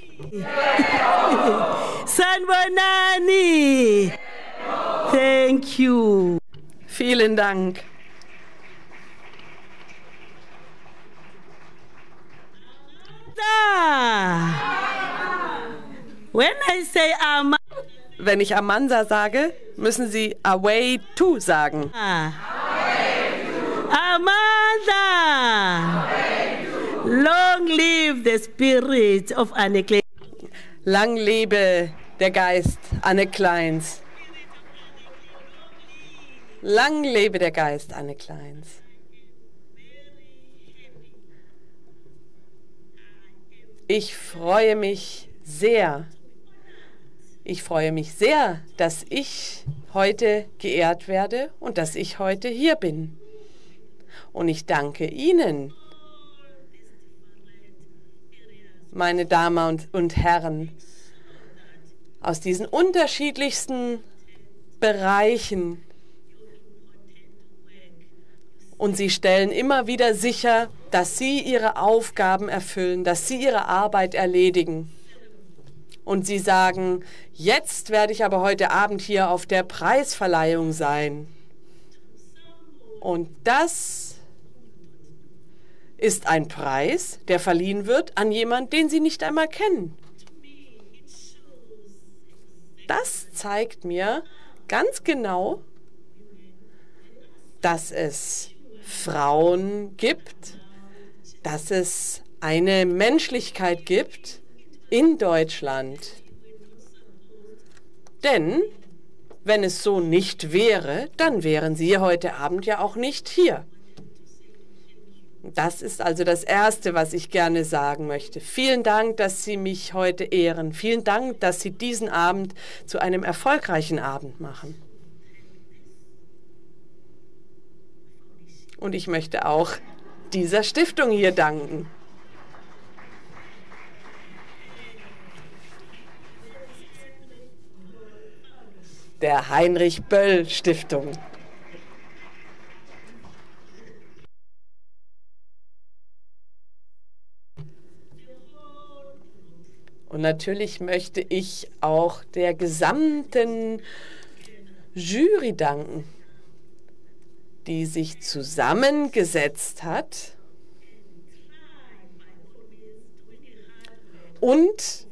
Sanbonani. Thank you. Vielen Dank. When I say Ama Wenn ich Amansa sage, müssen Sie away to sagen. Amanda! Long live the spirit of Anne Klein. Lang lebe der Geist Anne Kleins. Lang lebe der Geist Anne Kleins. Ich freue mich sehr. Ich freue mich sehr, dass ich heute geehrt werde und dass ich heute hier bin. Und ich danke Ihnen, meine Damen und, und Herren, aus diesen unterschiedlichsten Bereichen. Und Sie stellen immer wieder sicher, dass Sie Ihre Aufgaben erfüllen, dass Sie Ihre Arbeit erledigen. Und Sie sagen, jetzt werde ich aber heute Abend hier auf der Preisverleihung sein. Und das ist ein Preis, der verliehen wird an jemanden, den Sie nicht einmal kennen. Das zeigt mir ganz genau, dass es Frauen gibt, dass es eine Menschlichkeit gibt in Deutschland. Denn wenn es so nicht wäre, dann wären Sie heute Abend ja auch nicht hier. Das ist also das Erste, was ich gerne sagen möchte. Vielen Dank, dass Sie mich heute ehren. Vielen Dank, dass Sie diesen Abend zu einem erfolgreichen Abend machen. Und ich möchte auch dieser Stiftung hier danken. Der Heinrich-Böll-Stiftung. Und natürlich möchte ich auch der gesamten Jury danken, die sich zusammengesetzt hat und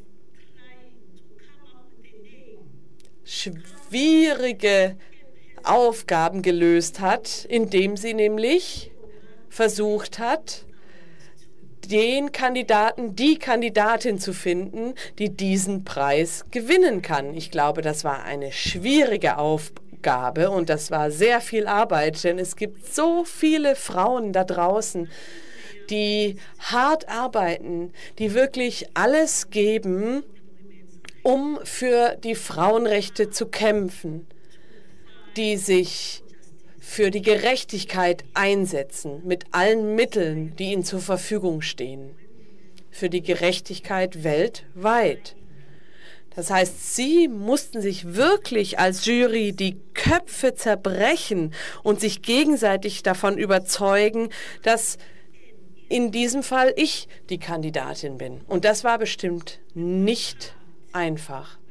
schwierige Aufgaben gelöst hat, indem sie nämlich versucht hat, den Kandidaten, die Kandidatin zu finden, die diesen Preis gewinnen kann. Ich glaube, das war eine schwierige Aufgabe und das war sehr viel Arbeit, denn es gibt so viele Frauen da draußen, die hart arbeiten, die wirklich alles geben, um für die Frauenrechte zu kämpfen, die sich für die Gerechtigkeit einsetzen, mit allen Mitteln, die ihnen zur Verfügung stehen, für die Gerechtigkeit weltweit. Das heißt, sie mussten sich wirklich als Jury die Köpfe zerbrechen und sich gegenseitig davon überzeugen, dass in diesem Fall ich die Kandidatin bin. Und das war bestimmt nicht einfach.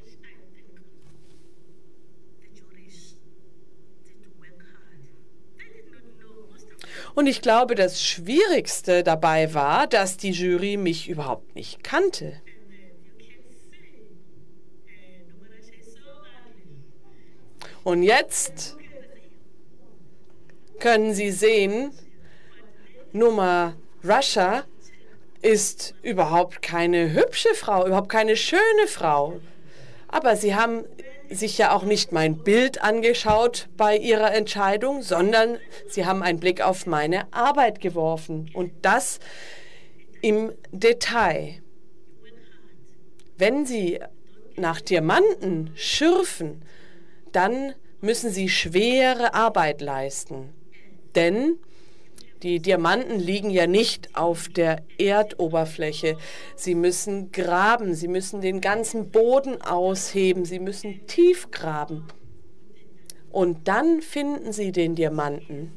Und ich glaube, das Schwierigste dabei war, dass die Jury mich überhaupt nicht kannte. Und jetzt können Sie sehen, Noma Russia ist überhaupt keine hübsche Frau, überhaupt keine schöne Frau. Aber Sie haben sich ja auch nicht mein Bild angeschaut bei Ihrer Entscheidung, sondern Sie haben einen Blick auf meine Arbeit geworfen. Und das im Detail. Wenn Sie nach Diamanten schürfen, dann müssen Sie schwere Arbeit leisten. Denn die Diamanten liegen ja nicht auf der Erdoberfläche. Sie müssen graben, sie müssen den ganzen Boden ausheben, sie müssen tief graben. Und dann finden Sie den Diamanten.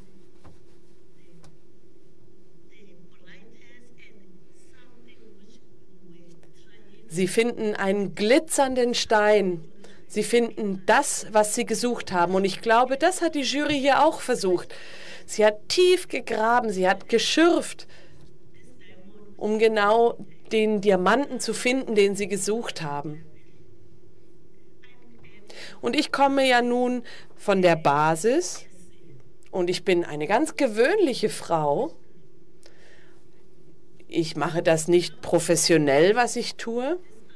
Sie finden einen glitzernden Stein. Sie finden das, was Sie gesucht haben. Und ich glaube, das hat die Jury hier auch versucht. Sie hat tief gegraben, sie hat geschürft, um genau den Diamanten zu finden, den sie gesucht haben. Und ich komme ja nun von der Basis und ich bin eine ganz gewöhnliche Frau. Ich mache das nicht professionell, was ich tue,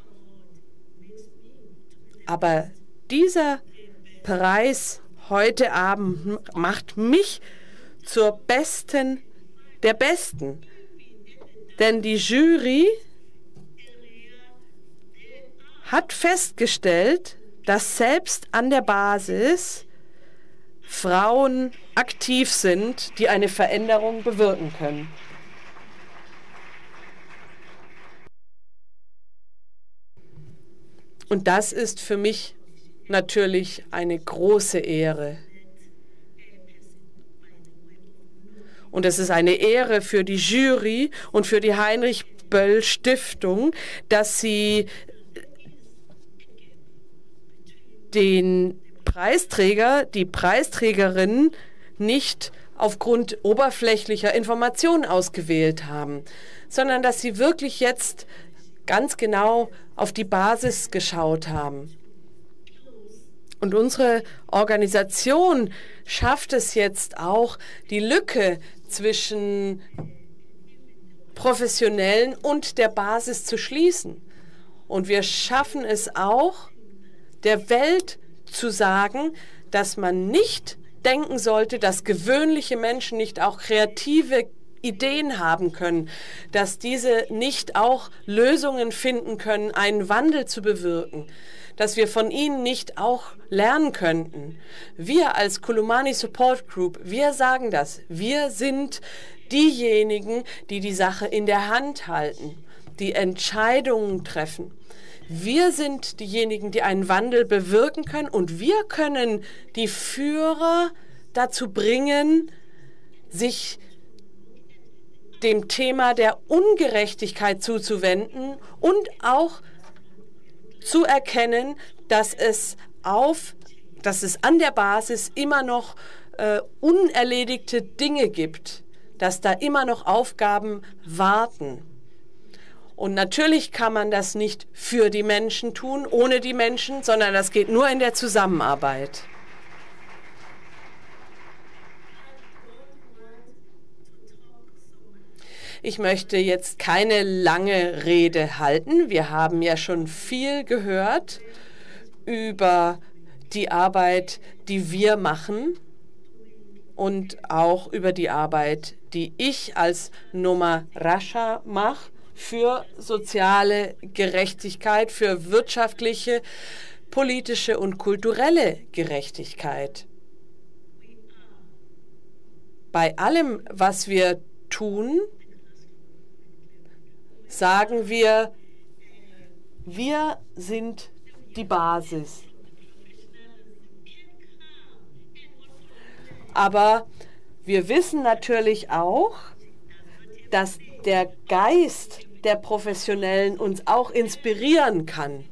aber dieser Preis heute Abend macht mich zur Besten der Besten. Denn die Jury hat festgestellt, dass selbst an der Basis Frauen aktiv sind, die eine Veränderung bewirken können. Und das ist für mich natürlich eine große Ehre. Und es ist eine Ehre für die Jury und für die Heinrich-Böll-Stiftung, dass sie den Preisträger, die Preisträgerin nicht aufgrund oberflächlicher Informationen ausgewählt haben, sondern dass sie wirklich jetzt ganz genau auf die Basis geschaut haben. Und unsere Organisation schafft es jetzt auch, die Lücke zwischen Professionellen und der Basis zu schließen. Und wir schaffen es auch, der Welt zu sagen, dass man nicht denken sollte, dass gewöhnliche Menschen nicht auch kreative Ideen haben können, dass diese nicht auch Lösungen finden können, einen Wandel zu bewirken, dass wir von ihnen nicht auch lernen könnten. Wir als Kulumani Support Group, wir sagen das, wir sind diejenigen, die die Sache in der Hand halten, die Entscheidungen treffen. Wir sind diejenigen, die einen Wandel bewirken können, und wir können die Führer dazu bringen, sich dem Thema der Ungerechtigkeit zuzuwenden und auch zu erkennen, dass es auf, dass es an der Basis immer noch äh, unerledigte Dinge gibt, dass da immer noch Aufgaben warten. Und natürlich kann man das nicht für die Menschen tun, ohne die Menschen, sondern das geht nur in der Zusammenarbeit. Ich möchte jetzt keine lange Rede halten. Wir haben ja schon viel gehört über die Arbeit, die wir machen, und auch über die Arbeit, die ich als Noma Rasha mache für soziale Gerechtigkeit, für wirtschaftliche, politische und kulturelle Gerechtigkeit. Bei allem, was wir tun, sagen wir, wir sind die Basis. Aber wir wissen natürlich auch, dass der Geist der Professionellen uns auch inspirieren kann.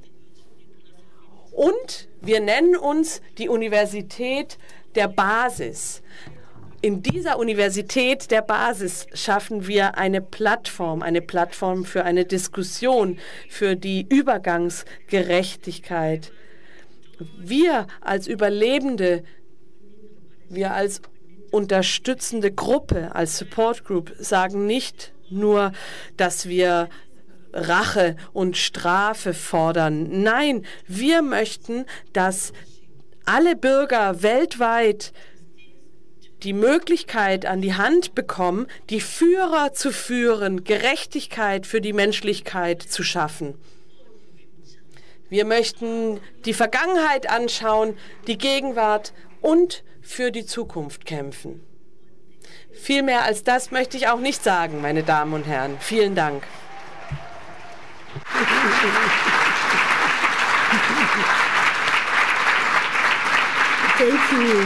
Und wir nennen uns die Universität der Basis. In dieser Universität der Basis schaffen wir eine Plattform, eine Plattform für eine Diskussion, für die Übergangsgerechtigkeit. Wir als Überlebende, wir als unterstützende Gruppe, als Support Group sagen nicht nur, dass wir Rache und Strafe fordern. Nein, wir möchten, dass alle Bürger weltweit die Möglichkeit an die Hand bekommen, die Führer zu führen, Gerechtigkeit für die Menschlichkeit zu schaffen. Wir möchten die Vergangenheit anschauen, die Gegenwart und für die Zukunft kämpfen. Viel mehr als das möchte ich auch nicht sagen, meine Damen und Herren. Vielen Dank. Thank you.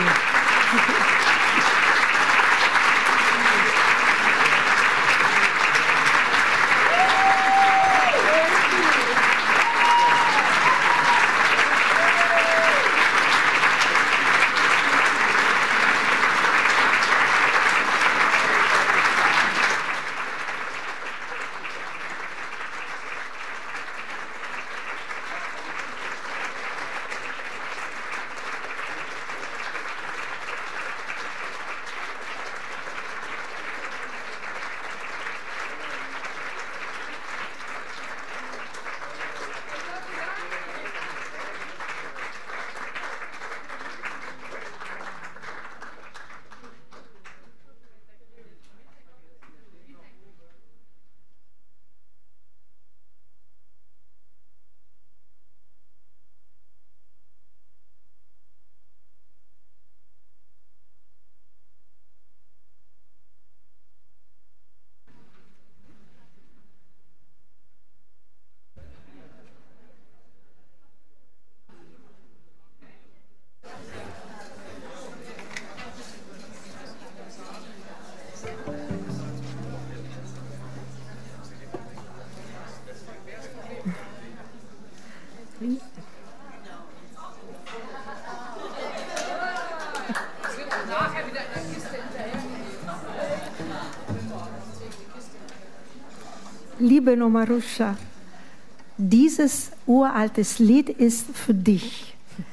Liebe Noma Rasha, dieses uraltes Lied ist für dich.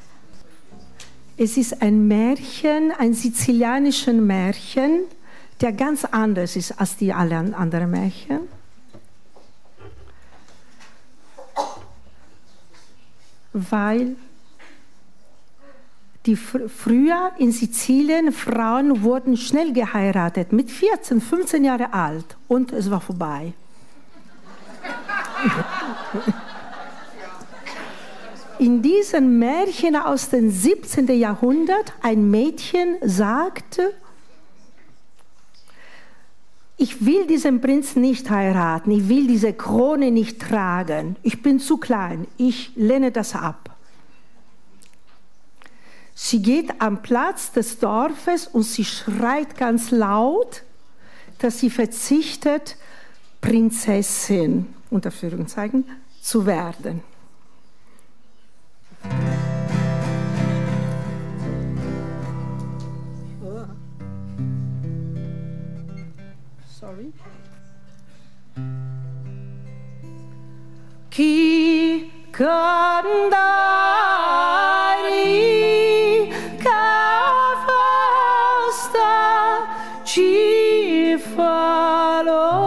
Es ist ein Märchen, ein sizilianisches Märchen, der ganz anders ist als die alle anderen Märchen. Weil Die fr früher in Sizilien, Frauen wurden schnell geheiratet, mit vierzehn, fünfzehn Jahre alt, und es war vorbei. In diesem Märchen aus dem siebzehnten Jahrhundert, ein Mädchen sagte, ich will diesen Prinz nicht heiraten, ich will diese Krone nicht tragen, ich bin zu klein, ich lehne das ab. Sie geht am Platz des Dorfes und sie schreit ganz laut, dass sie verzichtet, Prinzessin, unter Führungszeichen, zu werden. Sorry. Chi candari cafasta ci falò.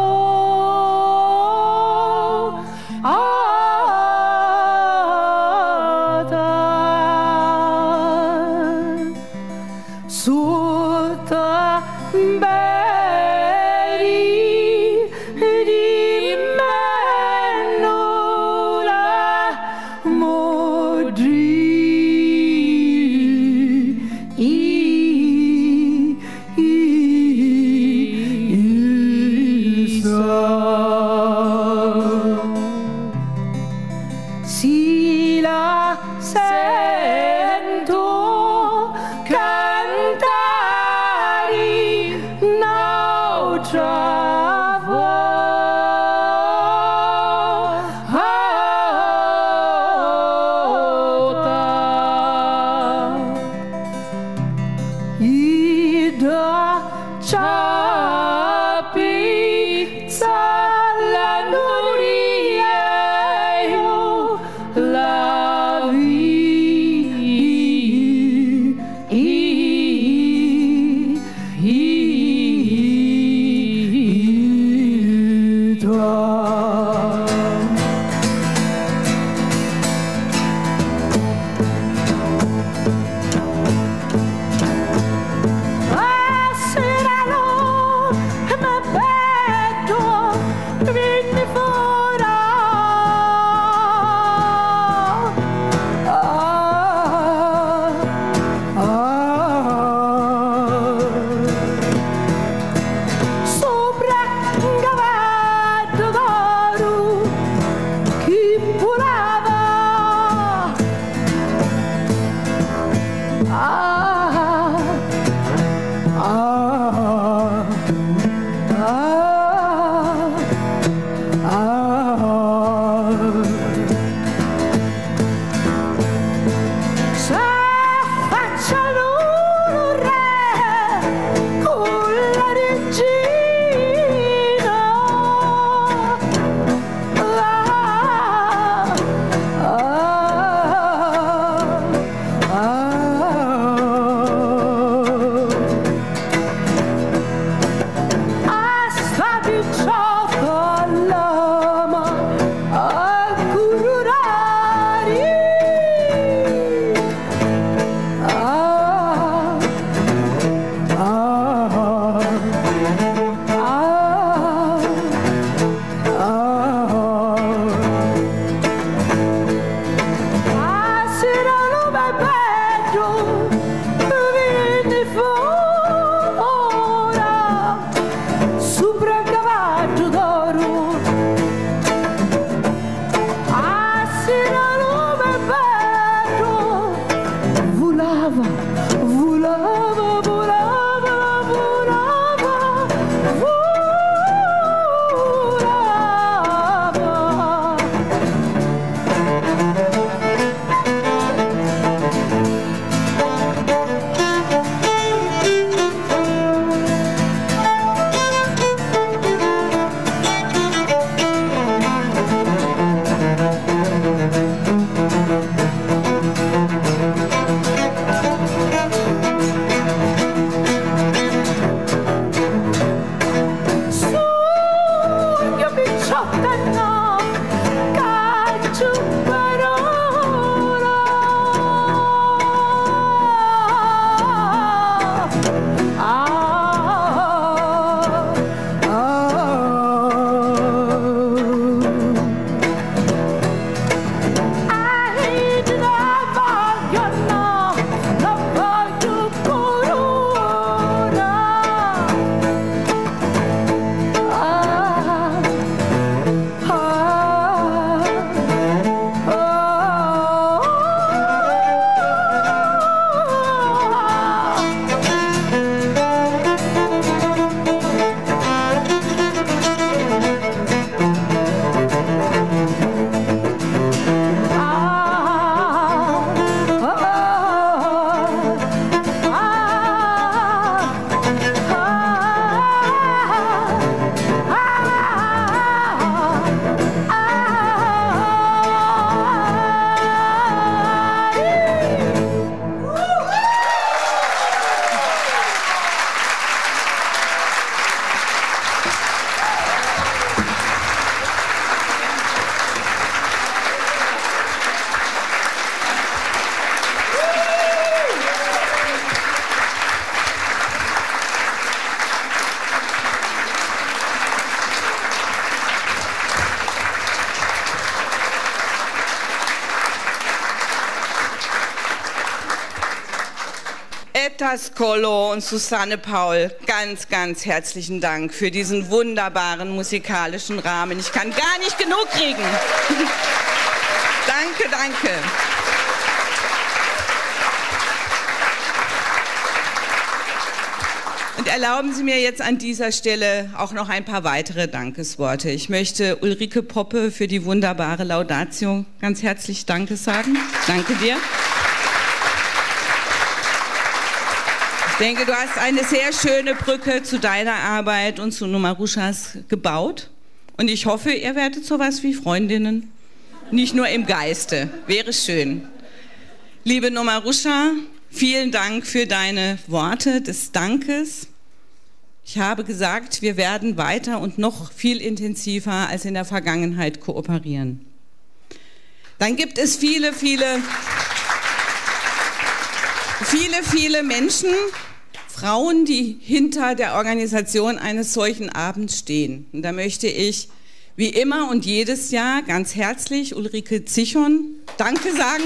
Violetta Scollo und Susanne Paul, ganz, ganz herzlichen Dank für diesen wunderbaren musikalischen Rahmen. Ich kann gar nicht genug kriegen. Danke, danke. Und erlauben Sie mir jetzt an dieser Stelle auch noch ein paar weitere Dankesworte. Ich möchte Ulrike Poppe für die wunderbare Laudatio ganz herzlich Danke sagen. Danke dir. Ich denke, du hast eine sehr schöne Brücke zu deiner Arbeit und zu Numarushas gebaut. Und ich hoffe, ihr werdet sowas wie Freundinnen. Nicht nur im Geiste. Wäre schön. Liebe Numarusha, vielen Dank für deine Worte des Dankes. Ich habe gesagt, wir werden weiter und noch viel intensiver als in der Vergangenheit kooperieren. Dann gibt es viele, viele, viele, viele Menschen, Frauen, die hinter der Organisation eines solchen Abends stehen. Und da möchte ich wie immer und jedes Jahr ganz herzlich Ulrike Zichon Danke sagen.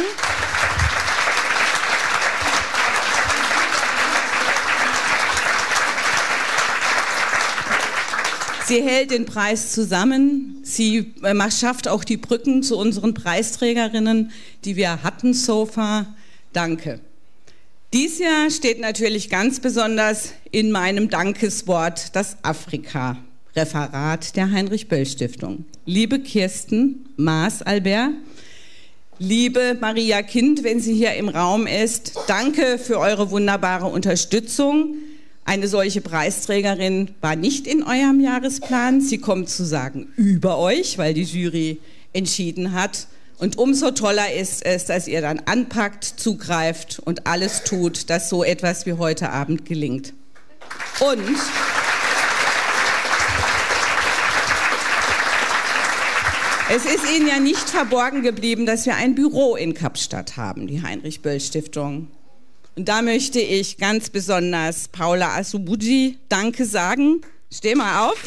Sie hält den Preis zusammen. Sie schafft auch die Brücken zu unseren Preisträgerinnen, die wir hatten so far. Danke. Dies Jahr steht natürlich ganz besonders in meinem Dankeswort das Afrika-Referat der Heinrich-Böll-Stiftung. Liebe Kirsten Maas-Albert, liebe Maria Kind, wenn sie hier im Raum ist, danke für eure wunderbare Unterstützung. Eine solche Preisträgerin war nicht in eurem Jahresplan. Sie kommt sozusagen über euch, weil die Jury entschieden hat. Und umso toller ist es, dass ihr dann anpackt, zugreift und alles tut, dass so etwas wie heute Abend gelingt. Und es ist Ihnen ja nicht verborgen geblieben, dass wir ein Büro in Kapstadt haben, die Heinrich-Böll-Stiftung. Und da möchte ich ganz besonders Paula Asubuji Danke sagen. Steh mal auf.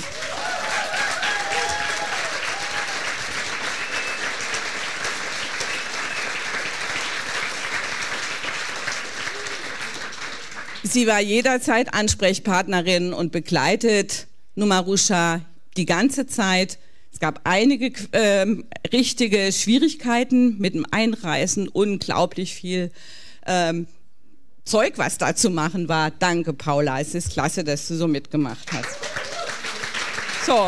Sie war jederzeit Ansprechpartnerin und begleitet Numarusha die ganze Zeit. Es gab einige äh, richtige Schwierigkeiten mit dem Einreisen, unglaublich viel ähm, Zeug, was da zu machen war. Danke, Paula. Es ist klasse, dass du so mitgemacht hast. So.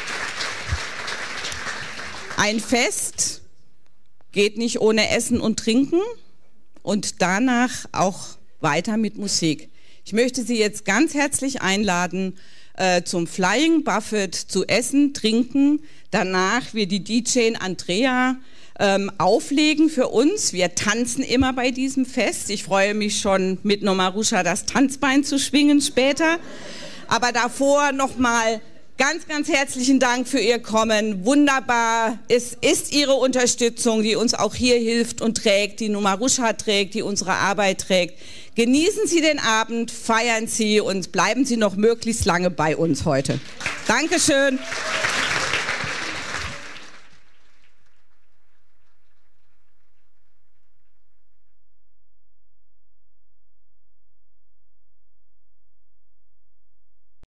Ein Fest geht nicht ohne Essen und Trinken und danach auch weiter mit Musik. Ich möchte Sie jetzt ganz herzlich einladen äh, zum Flying Buffet zu essen, trinken. Danach wird die D J Andrea ähm, auflegen für uns. Wir tanzen immer bei diesem Fest. Ich freue mich schon, mit Numarusha das Tanzbein zu schwingen später. Aber davor nochmal ganz, ganz herzlichen Dank für Ihr Kommen. Wunderbar. Es ist Ihre Unterstützung, die uns auch hier hilft und trägt, die Numarusha trägt, die unsere Arbeit trägt. Genießen Sie den Abend, feiern Sie und bleiben Sie noch möglichst lange bei uns heute. Dankeschön.